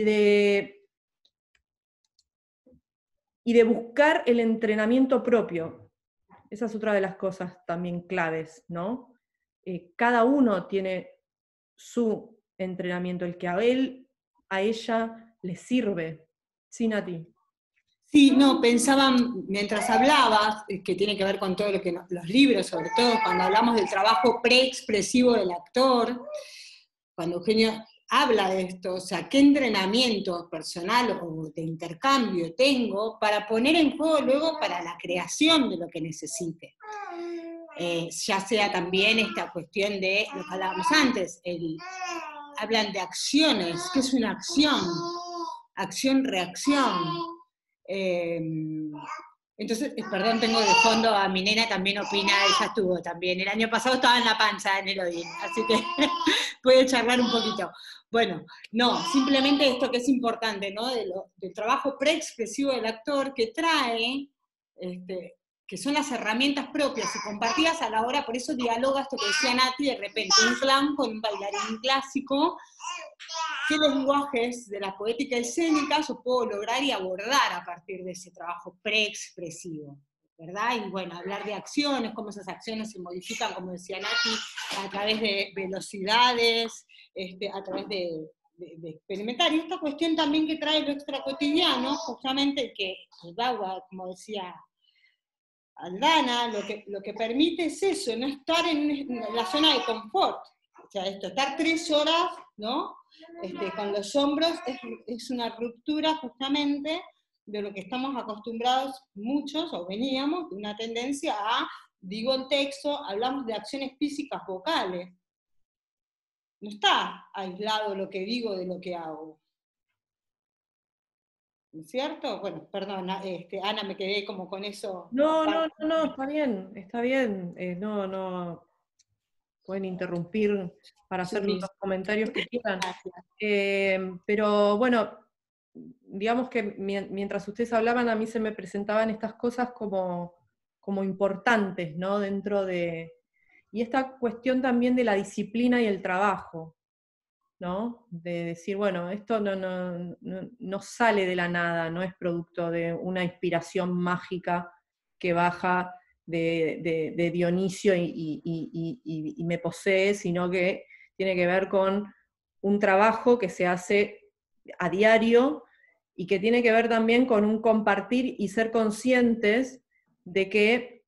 de buscar el entrenamiento propio. Esa es otra de las cosas también claves, ¿no? Cada uno tiene su entrenamiento, el que a él, a ella le sirve. Sí, Nati. Sí, no, pensaba mientras hablabas, que tiene que ver con todo lo que los libros, sobre todo cuando hablamos del trabajo preexpresivo del actor, cuando Eugenio habla de esto, o sea, qué entrenamiento personal o de intercambio tengo para poner en juego luego para la creación de lo que necesite. Ya sea también esta cuestión de lo que hablábamos antes, hablan de acciones, ¿qué es una acción? Acción-reacción. Entonces, perdón, tengo de fondo a mi nena, también opina, ella estuvo también, el año pasado estaba en la panza en el Odin, así que puede charlar un poquito. Bueno, no, simplemente esto que es importante, ¿no? Del trabajo preexpresivo del actor que trae, que son las herramientas propias y compartidas a la hora, por eso dialoga esto que decía Nati, de repente un clown con un bailarín clásico, qué lenguajes de la poética escénica yo puedo lograr y abordar a partir de ese trabajo preexpresivo, ¿verdad? Y bueno, hablar de acciones, cómo esas acciones se modifican, como decía Nati, a través de velocidades, a través de experimentar. Y esta cuestión también que trae lo extracotidiano, justamente que el Bauer, como decía Aldana, lo que permite es eso, no estar en la zona de confort. O sea, estar 3 horas, ¿no? Con los hombros es una ruptura justamente de lo que estamos acostumbrados muchos, o veníamos, de una tendencia a, digo el texto, hablamos de acciones físicas vocales. No está aislado lo que digo de lo que hago. ¿No es cierto? Bueno, perdón, Ana, me quedé como con eso. No, está bien. No, pueden interrumpir para hacer los comentarios que quieran. Pero bueno, digamos que mientras ustedes hablaban, a mí se me presentaban estas cosas como importantes, ¿no? Dentro de... Y esta cuestión también de la disciplina y el trabajo, ¿no? De decir, bueno, esto no sale de la nada, no es producto de una inspiración mágica que baja de Dionisio y me posee, sino que tiene que ver con un trabajo que se hace a diario y que tiene que ver también con un compartir y ser conscientes de que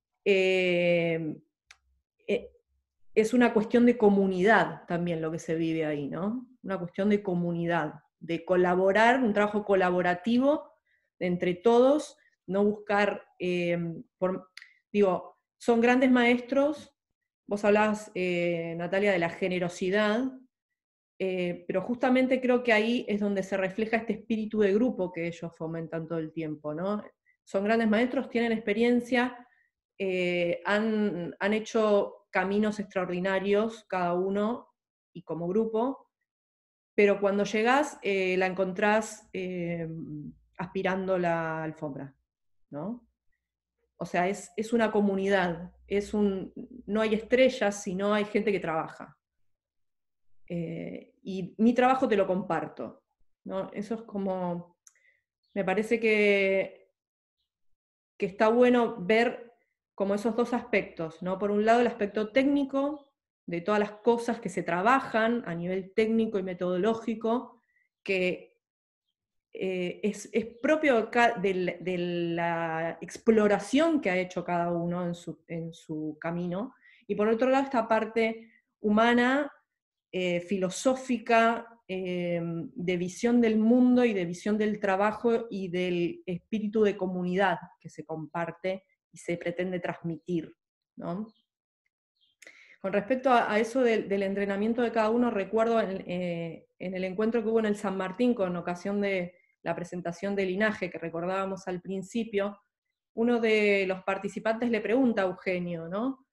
es una cuestión de comunidad también lo que se vive ahí, ¿no? Una cuestión de comunidad, de colaborar, un trabajo colaborativo entre todos, no buscar, son grandes maestros. Vos hablabas, Natalia, de la generosidad, pero justamente creo que ahí es donde se refleja este espíritu de grupo que ellos fomentan todo el tiempo, ¿no? Son grandes maestros, tienen experiencia, han hecho caminos extraordinarios cada uno y como grupo, pero cuando llegás la encontrás aspirando la alfombra, ¿no? O sea, es una comunidad, no hay estrellas, sino hay gente que trabaja. Y mi trabajo te lo comparto, ¿no? Eso es como, me parece que está bueno ver como esos dos aspectos, ¿no? Por un lado el aspecto técnico, de todas las cosas que se trabajan a nivel técnico y metodológico, que es propio de la exploración que ha hecho cada uno en su camino, y por otro lado esta parte humana, filosófica, de visión del mundo y de visión del trabajo y del espíritu de comunidad que se comparte y se pretende transmitir, ¿no? Con respecto a eso del entrenamiento de cada uno, recuerdo en el encuentro que hubo en el San Martín con ocasión de la presentación de Linaje, que recordábamos al principio, uno de los participantes le pregunta a Eugenio, ¿no?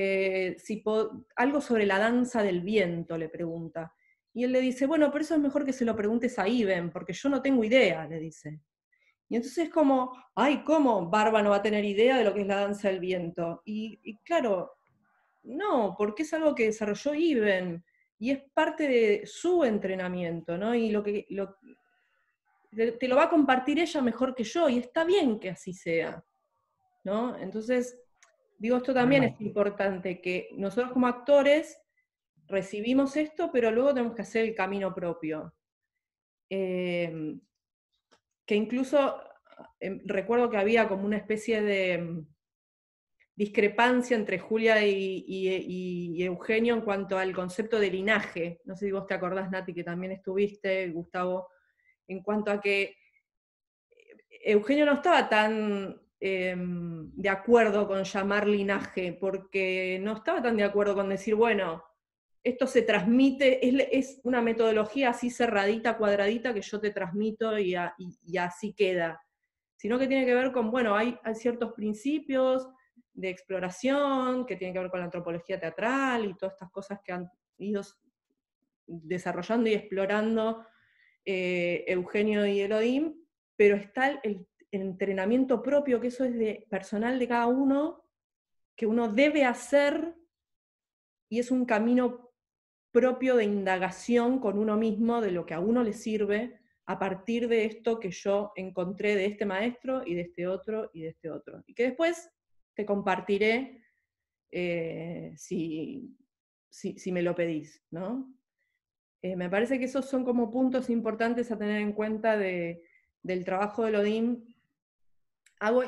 Algo sobre la danza del viento, le pregunta. Y él le dice, bueno, pero eso es mejor que se lo preguntes a Iben, porque yo no tengo idea, le dice. Y entonces es como, ay, ¿cómo Barba no va a tener idea de lo que es la danza del viento? Y claro, no, porque es algo que desarrolló Iben, y es parte de su entrenamiento, ¿no? Y te lo va a compartir ella mejor que yo, y está bien que así sea, ¿no? Entonces, digo, esto también es importante, que nosotros como actores recibimos esto, pero luego tenemos que hacer el camino propio. Que incluso recuerdo que había como una especie de discrepancia entre Julia y Eugenio en cuanto al concepto de linaje. No sé si vos te acordás, Nati, que también estuviste, Gustavo, en cuanto a que Eugenio no estaba tan de acuerdo con llamar linaje, porque no estaba tan de acuerdo con decir, bueno, esto se transmite, es una metodología así cerradita, cuadradita, que yo te transmito y así queda. Sino que tiene que ver con, bueno, hay ciertos principios de exploración, que tienen que ver con la antropología teatral y todas estas cosas que han ido desarrollando y explorando Eugenio y Elohim, pero está el entrenamiento propio, que eso es personal de cada uno, que uno debe hacer, y es un camino propio de indagación con uno mismo de lo que a uno le sirve a partir de esto que yo encontré de este maestro y de este otro y de este otro. Y que después te compartiré si me lo pedís, ¿no? Me parece que esos son como puntos importantes a tener en cuenta del trabajo de Elohim. Hago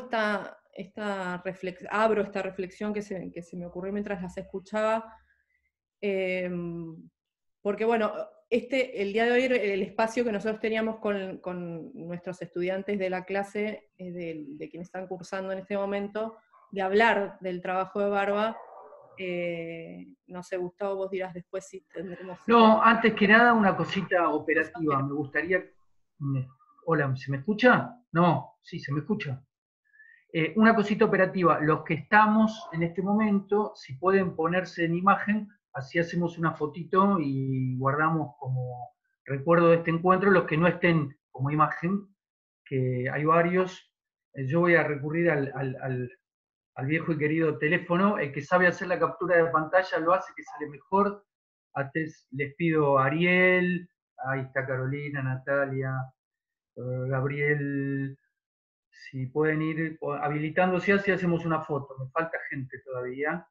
abro esta reflexión que se me ocurrió mientras las escuchaba, porque bueno, el día de hoy el espacio que nosotros teníamos con nuestros estudiantes de la clase, de quienes están cursando en este momento, de hablar del trabajo de Barba, no sé, Gustavo, vos dirás después si tendremos... No, antes que nada una cosita operativa, me gustaría... Hola, ¿se me escucha? No, sí, se me escucha. Una cosita operativa, los que estamos en este momento, si pueden ponerse en imagen, así hacemos una fotito y guardamos como recuerdo de este encuentro. Los que no estén como imagen, que hay varios, yo voy a recurrir al viejo y querido teléfono. El que sabe hacer la captura de pantalla lo hace, que sale mejor. Antes les pido a Ariel, ahí está Carolina, Natalia, Gabriel, si pueden ir habilitándose, así hacemos una foto. Me falta gente todavía.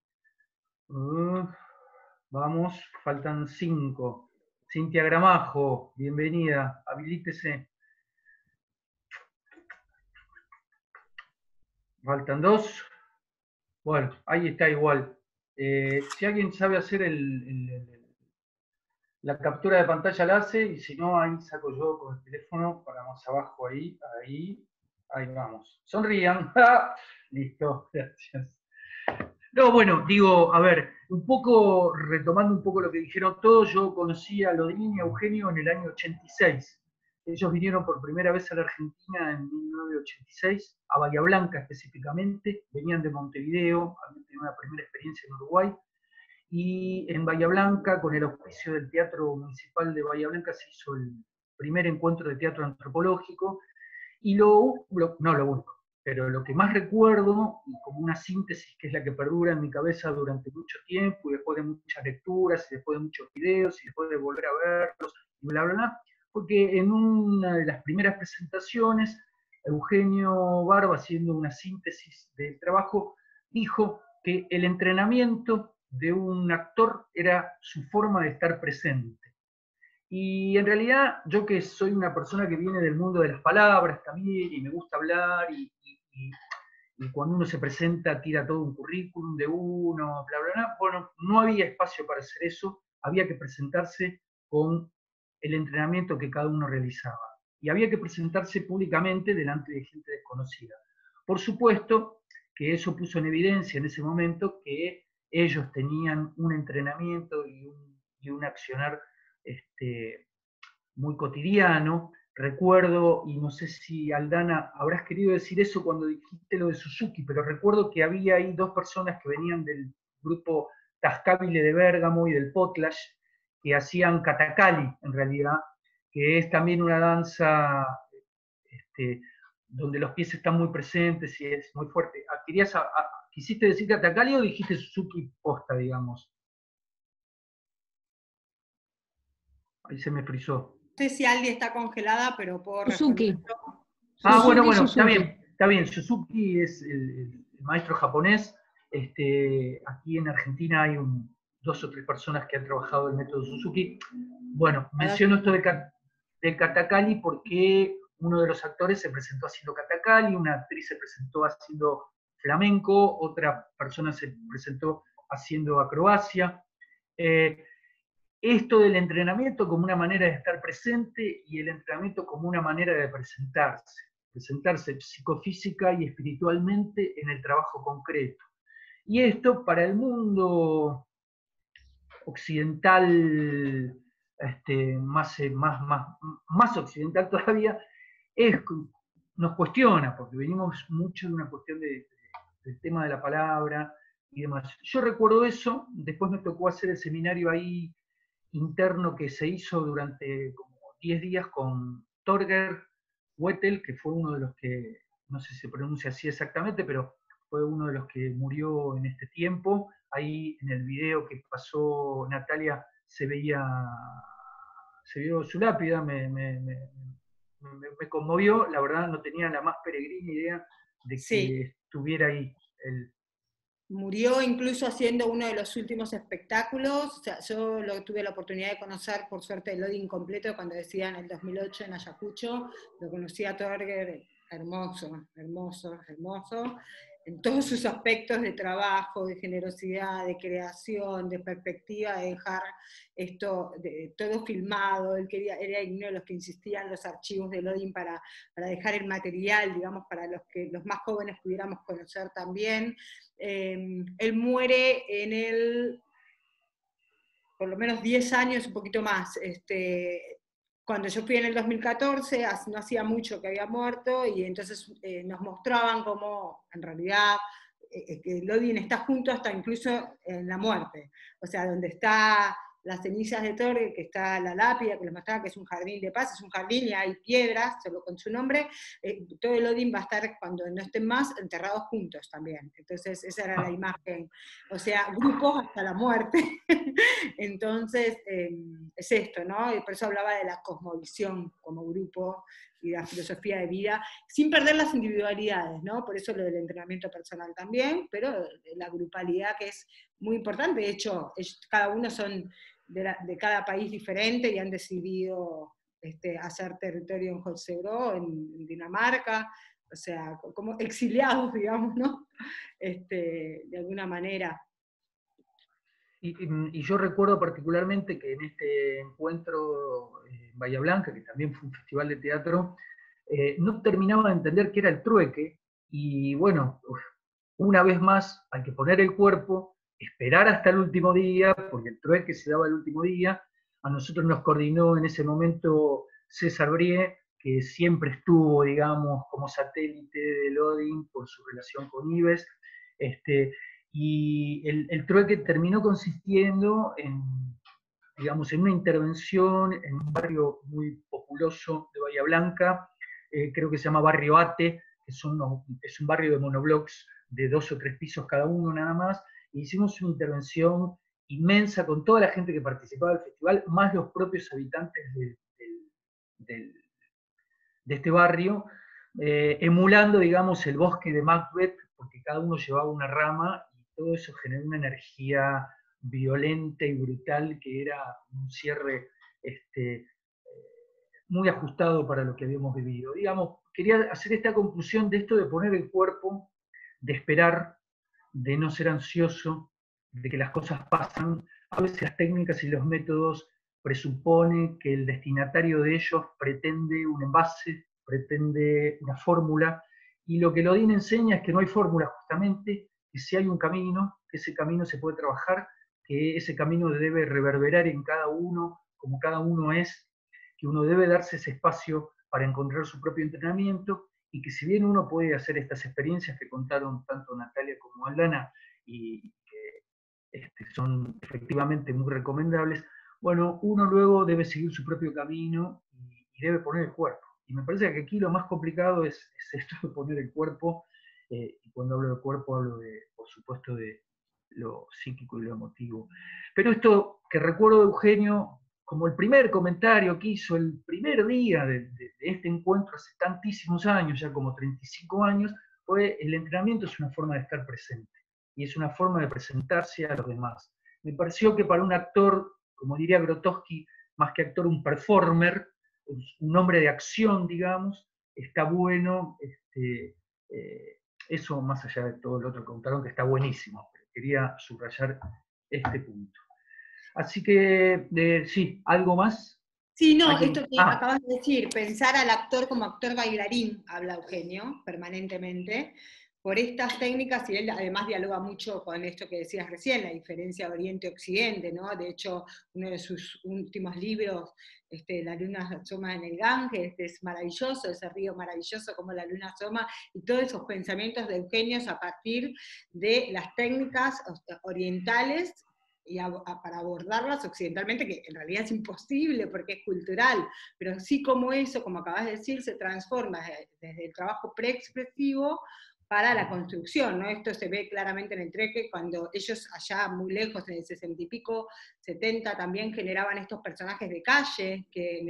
Vamos, faltan 5. Cintia Gramajo, bienvenida, habilítese. Faltan 2. Bueno, ahí está igual. Si alguien sabe hacer la captura de pantalla, la hace, y si no, ahí saco yo con el teléfono para más abajo, ahí vamos. Sonrían. Listo, gracias. No, bueno, digo, a ver, un poco, retomando un poco lo que dijeron todos, yo conocí a Lodin y a Eugenio en el año 86. Ellos vinieron por primera vez a la Argentina en 1986, a Bahía Blanca específicamente, venían de Montevideo, habían tenido una primera experiencia en Uruguay, y en Bahía Blanca, con el auspicio del Teatro Municipal de Bahía Blanca, se hizo el primer encuentro de teatro antropológico, y no lo único, pero lo que más recuerdo, y como una síntesis que es la que perdura en mi cabeza durante mucho tiempo, y después de muchas lecturas, y después de muchos videos, y después de volver a verlos, y bla, bla, bla, fue que en una de las primeras presentaciones, Eugenio Barba, haciendo una síntesis del trabajo, dijo que el entrenamiento de un actor era su forma de estar presente. Y en realidad, yo que soy una persona que viene del mundo de las palabras también, y me gusta hablar, y cuando uno se presenta tira todo un currículum de uno, bla, bla, bla, bueno, no había espacio para hacer eso, había que presentarse con el entrenamiento que cada uno realizaba. Y había que presentarse públicamente delante de gente desconocida. Por supuesto que eso puso en evidencia en ese momento que ellos tenían un entrenamiento y un accionar muy cotidiano. Recuerdo, y no sé si Aldana habrás querido decir eso cuando dijiste lo de Suzuki, pero recuerdo que había ahí dos personas que venían del grupo Tascabile de Bérgamo y del Potlash, que hacían Katakali, en realidad, que es también una danza donde los pies están muy presentes y es muy fuerte. ¿Quisiste decir Katakali o dijiste Suzuki posta, digamos? Ahí se me frizó. No sé si alguien está congelada, pero puedo Suzuki. responder yo. Ah, bueno, Suzuki. está bien. Suzuki es el maestro japonés. Aquí en Argentina hay dos o tres personas que han trabajado el método Suzuki. Bueno, menciono esto del Katakali porque uno de los actores se presentó haciendo Katakali, una actriz se presentó haciendo flamenco, otra persona se presentó haciendo acrobacia. Esto del entrenamiento como una manera de estar presente y el entrenamiento como una manera de presentarse psicofísica y espiritualmente en el trabajo concreto. Y esto para el mundo occidental, más occidental todavía, nos cuestiona, porque venimos mucho de una cuestión del tema de la palabra y demás. Yo recuerdo eso, después me tocó hacer el seminario ahí interno que se hizo durante como 10 días con Torger Wettel, que fue uno de los que, no sé si se pronuncia así exactamente, pero fue uno de los que murió en este tiempo. Ahí en el video que pasó Natalia se vio su lápida, me conmovió, la verdad no tenía la más peregrina idea de que estuviera ahí el... Murió incluso haciendo uno de los últimos espectáculos. O sea, yo tuve la oportunidad de conocer, por suerte, el Odin completo cuando decía en el 2008 en Ayacucho. Lo conocí a Torger, hermoso, hermoso, hermoso, en todos sus aspectos de trabajo, de generosidad, de creación, de perspectiva, de dejar esto todo filmado. Él era uno de los que insistía en los archivos del Odin para dejar el material, digamos, para los más jóvenes pudiéramos conocer también. Él muere por lo menos 10 años, un poquito más. Cuando yo fui en el 2014, no hacía mucho que había muerto, y entonces nos mostraban cómo, en realidad, que Lodin está junto hasta incluso en la muerte. O sea, donde está las cenizas de Torger, que está la lápida, que les mostraba que es un jardín de paz, es un jardín y hay piedras, solo con su nombre, todo el Odin va a estar, cuando no estén más, enterrados juntos también. Entonces esa era la imagen, o sea, grupos hasta la muerte. Entonces es esto, ¿no? Y por eso hablaba de la cosmovisión como grupo y la filosofía de vida, sin perder las individualidades, ¿no? Por eso lo del entrenamiento personal también, pero la grupalidad, que es muy importante. De hecho, cada uno son de cada país diferente y han decidido hacer territorio en Holstebro, en Dinamarca, o sea, como exiliados, digamos, ¿no? De alguna manera. Y yo recuerdo particularmente que en este encuentro en Bahía Blanca, que también fue un festival de teatro, no terminaba de entender qué era el trueque, y bueno, una vez más hay que poner el cuerpo, esperar hasta el último día, porque el trueque se daba el último día. A nosotros nos coordinó en ese momento César Brie, que siempre estuvo, digamos, como satélite del Odin por su relación con Ives, y el trueque terminó consistiendo en, digamos, en una intervención en un barrio muy populoso de Bahía Blanca, creo que se llama Barrio Ate, que es un barrio de monoblocks de 2 o 3 pisos cada uno nada más, e hicimos una intervención inmensa con toda la gente que participaba del festival, más los propios habitantes de este barrio, emulando, digamos, el bosque de Macbeth, porque cada uno llevaba una rama, y todo eso generó una energía violenta y brutal que era un cierre muy ajustado para lo que habíamos vivido. Digamos, quería hacer esta conclusión de esto de poner el cuerpo, de esperar, de no ser ansioso, de que las cosas pasan. A veces las técnicas y los métodos presuponen que el destinatario de ellos pretende un envase, pretende una fórmula, y lo que el Odín enseña es que no hay fórmula, justamente, que si hay un camino, que ese camino se puede trabajar, que ese camino debe reverberar en cada uno, como cada uno es, que uno debe darse ese espacio para encontrar su propio entrenamiento, y que si bien uno puede hacer estas experiencias que contaron tanto Natalia como Aldana, y que son efectivamente muy recomendables, bueno, uno luego debe seguir su propio camino y debe poner el cuerpo. Y me parece que aquí lo más complicado es esto de poner el cuerpo, y cuando hablo de cuerpo hablo de, por supuesto, de lo psíquico y lo emotivo. Pero esto que recuerdo de Eugenio, como el primer comentario que hizo el primer día de este encuentro hace tantísimos años, ya como 35 años, fue: el entrenamiento es una forma de estar presente, y es una forma de presentarse a los demás. Me pareció que para un actor, como diría Grotowski, más que actor, un performer, un hombre de acción, digamos, está bueno, eso más allá de todo lo otro que contaron, que está buenísimo, pero quería subrayar este punto. Así que, sí, ¿algo más? Sí, no, esto que acabas de decir, pensar al actor como actor bailarín, habla Eugenio permanentemente, por estas técnicas, y él además dialoga mucho con esto que decías recién, la diferencia Oriente-Occidente, ¿no? De hecho, uno de sus últimos libros, La luna asoma en el Ganges, es maravilloso, ese río maravilloso como la luna asoma, y todos esos pensamientos de Eugenio a partir de las técnicas orientales, y para abordarlas occidentalmente, que en realidad es imposible porque es cultural, pero sí como eso, como acabas de decir, se transforma desde el trabajo preexpresivo para la construcción, ¿no? Esto se ve claramente en el trueque, cuando ellos allá muy lejos, en el 60 y pico, 70, también generaban estos personajes de calle,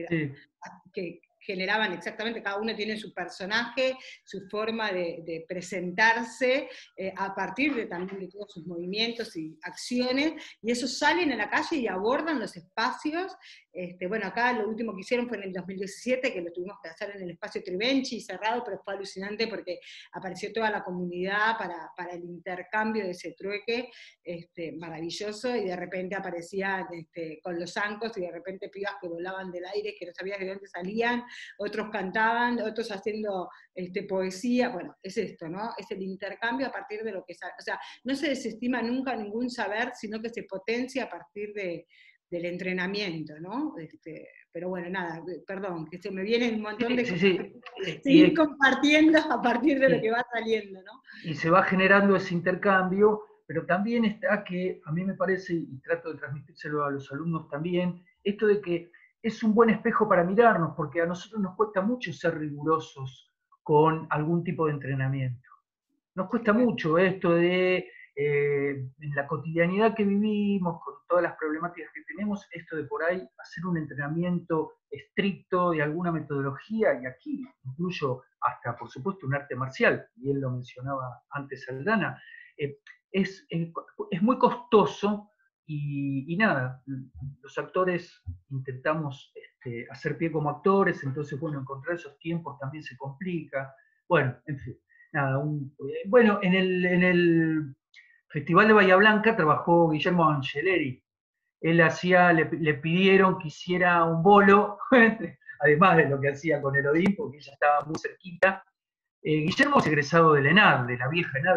que generaban exactamente, cada uno tiene su personaje, su forma de presentarse, a partir también de todos sus movimientos y acciones, y esos salen a la calle y abordan los espacios. Bueno, acá lo último que hicieron fue en el 2017, que lo tuvimos que hacer en el espacio Tribenchi, cerrado, pero fue alucinante porque apareció toda la comunidad para el intercambio de ese trueque, maravilloso, y de repente aparecían con los zancos, y de repente pibas que volaban del aire, que no sabías de dónde salían, otros cantaban, otros haciendo poesía. Bueno, es esto, ¿no? Es el intercambio a partir de lo que sale. O sea, no se desestima nunca ningún saber, sino que se potencia a partir del entrenamiento, ¿no? Pero bueno, nada, perdón, que se me viene un montón de cosas. Seguir compartiendo a partir de lo que va saliendo, ¿no? Y se va generando ese intercambio, pero también está que, a mí me parece, y trato de transmitírselo a los alumnos también, esto de que es un buen espejo para mirarnos, porque a nosotros nos cuesta mucho ser rigurosos con algún tipo de entrenamiento. Nos cuesta mucho esto de, en la cotidianidad que vivimos, con todas las problemáticas que tenemos, esto de por ahí hacer un entrenamiento estricto de alguna metodología, y aquí incluyo hasta, por supuesto, un arte marcial, y él lo mencionaba antes Aldana, es muy costoso. Y nada, los actores intentamos hacer pie como actores, entonces, bueno, encontrar esos tiempos también se complica. Bueno, en fin, nada. Bueno, en el Festival de Bahía Blanca trabajó Guillermo Angeleri. Él le pidieron que hiciera un bolo, además de lo que hacía con el Odín, porque ella estaba muy cerquita. Guillermo es egresado de la ENAD, de la vieja ENAD, de la vieja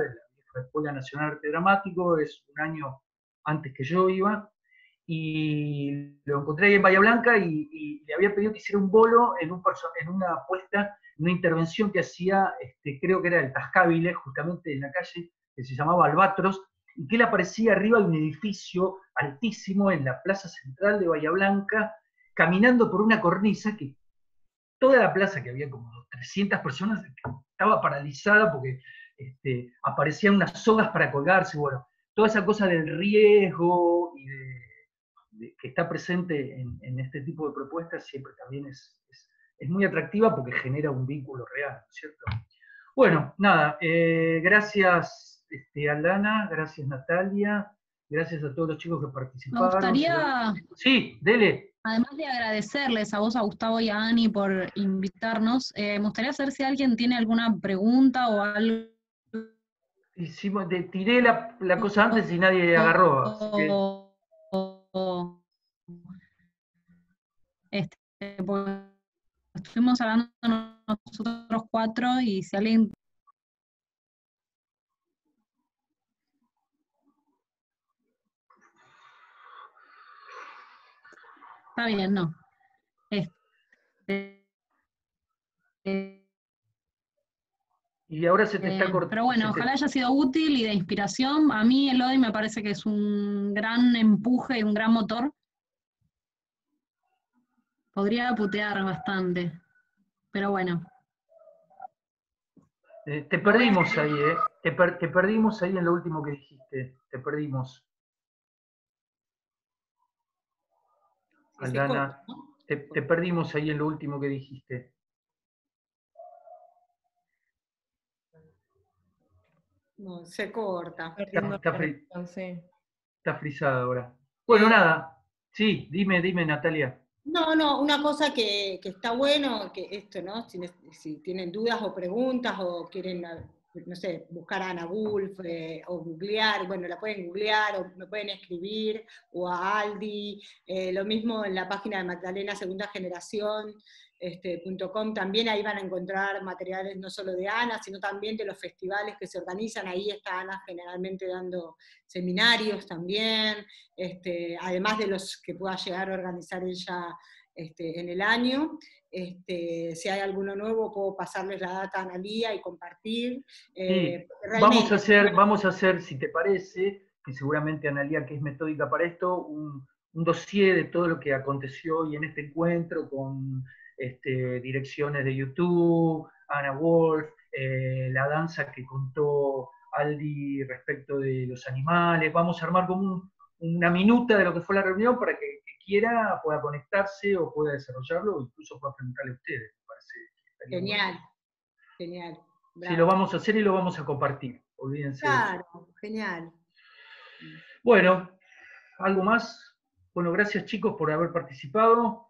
la Escuela Nacional de Arte Dramático, es un año antes que yo iba, y lo encontré ahí en Bahía Blanca y le había pedido que hiciera un bolo en una apuesta, una intervención que hacía, creo que era el Tascabile, justamente en la calle, que se llamaba Albatros, y que él aparecía arriba de un edificio altísimo en la plaza central de Bahía Blanca, caminando por una cornisa que toda la plaza, que había como 300 personas, estaba paralizada porque aparecían unas sogas para colgarse, bueno, toda esa cosa del riesgo y que está presente en este tipo de propuestas siempre también es muy atractiva porque genera un vínculo real, ¿no es cierto? Bueno, nada, gracias Aldana, gracias Natalia, gracias a todos los chicos que Me participaron. gustaría, Sí, dele. además de agradecerles a vos, a Gustavo y a Ani por invitarnos, me gustaría saber si alguien tiene alguna pregunta o algo. Tiré la cosa antes y nadie agarró, así que... Porque estuvimos hablando nosotros cuatro y si alguien... Está bien, no. Y ahora se te está cortando. Pero bueno, ojalá haya sido útil y de inspiración. A mí el Odin me parece que es un gran empuje y un gran motor. Podría putear bastante, pero bueno. Te perdimos ahí, te perdimos ahí en lo último que dijiste. Te perdimos. Aldana, te perdimos ahí en lo último que dijiste. No, se corta. Está frisada ahora. Bueno, nada. Sí, dime, Natalia. No, una cosa que está bueno, que esto, ¿no? Si tienen dudas o preguntas o quieren, no sé, buscar a Ana Wolf o googlear, bueno, la pueden googlear o me pueden escribir, o a Aldi, lo mismo en la página de Magdalena Segunda Generación, .com, también ahí van a encontrar materiales no solo de Ana, sino también de los festivales que se organizan, ahí está Ana generalmente dando seminarios también, además de los que pueda llegar a organizar ella en el año. Si hay alguno nuevo, puedo pasarles la data a Analía y compartir. Sí, vamos a hacer, si te parece, que seguramente Analía, que es metódica para esto, un dossier de todo lo que aconteció hoy en este encuentro con direcciones de YouTube, Ana Wolf, la danza que contó Aldi respecto de los animales. Vamos a armar como una minuta de lo que fue la reunión para que quiera pueda conectarse o pueda desarrollarlo o incluso pueda preguntarle a ustedes. Me parece genial, genial. Sí, lo vamos a hacer y lo vamos a compartir. Olvídense. Claro, genial. Bueno, ¿algo más? Bueno, gracias chicos por haber participado.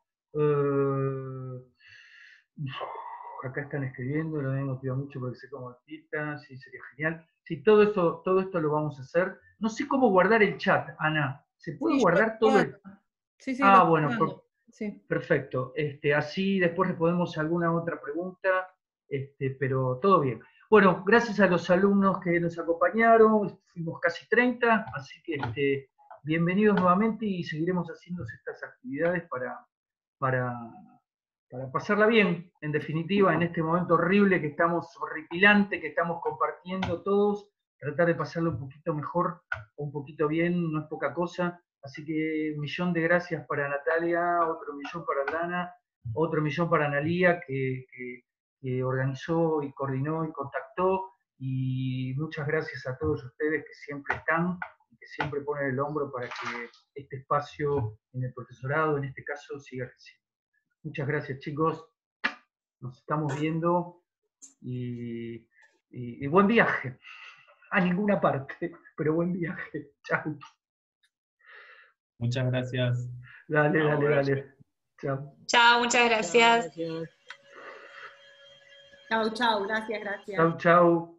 Acá están escribiendo, lo hemos pedido mucho porque sé cómo artista, sí, sería genial. Sí, todo esto lo vamos a hacer. No sé cómo guardar el chat, Ana. ¿Se puede guardar todo el...? Sí, bueno, sí. Perfecto. Así después respondemos a alguna otra pregunta, pero todo bien. Bueno, gracias a los alumnos que nos acompañaron, fuimos casi 30, así que bienvenidos nuevamente y seguiremos haciendo estas actividades para pasarla bien, en definitiva, en este momento horrible que estamos, horripilante, que estamos compartiendo todos, tratar de pasarlo un poquito mejor, un poquito bien, no es poca cosa. Así que 1.000.000 de gracias para Natalia, otro 1.000.000 para Aldana, otro 1.000.000 para Analía, que organizó y coordinó y contactó, y muchas gracias a todos ustedes que siempre están y que siempre ponen el hombro para que este espacio en el profesorado, en este caso, siga creciendo. Muchas gracias chicos, nos estamos viendo y buen viaje, a ninguna parte, pero buen viaje, chao. Muchas gracias. Dale. Chao. Chao, muchas gracias. Chao, gracias. Chao.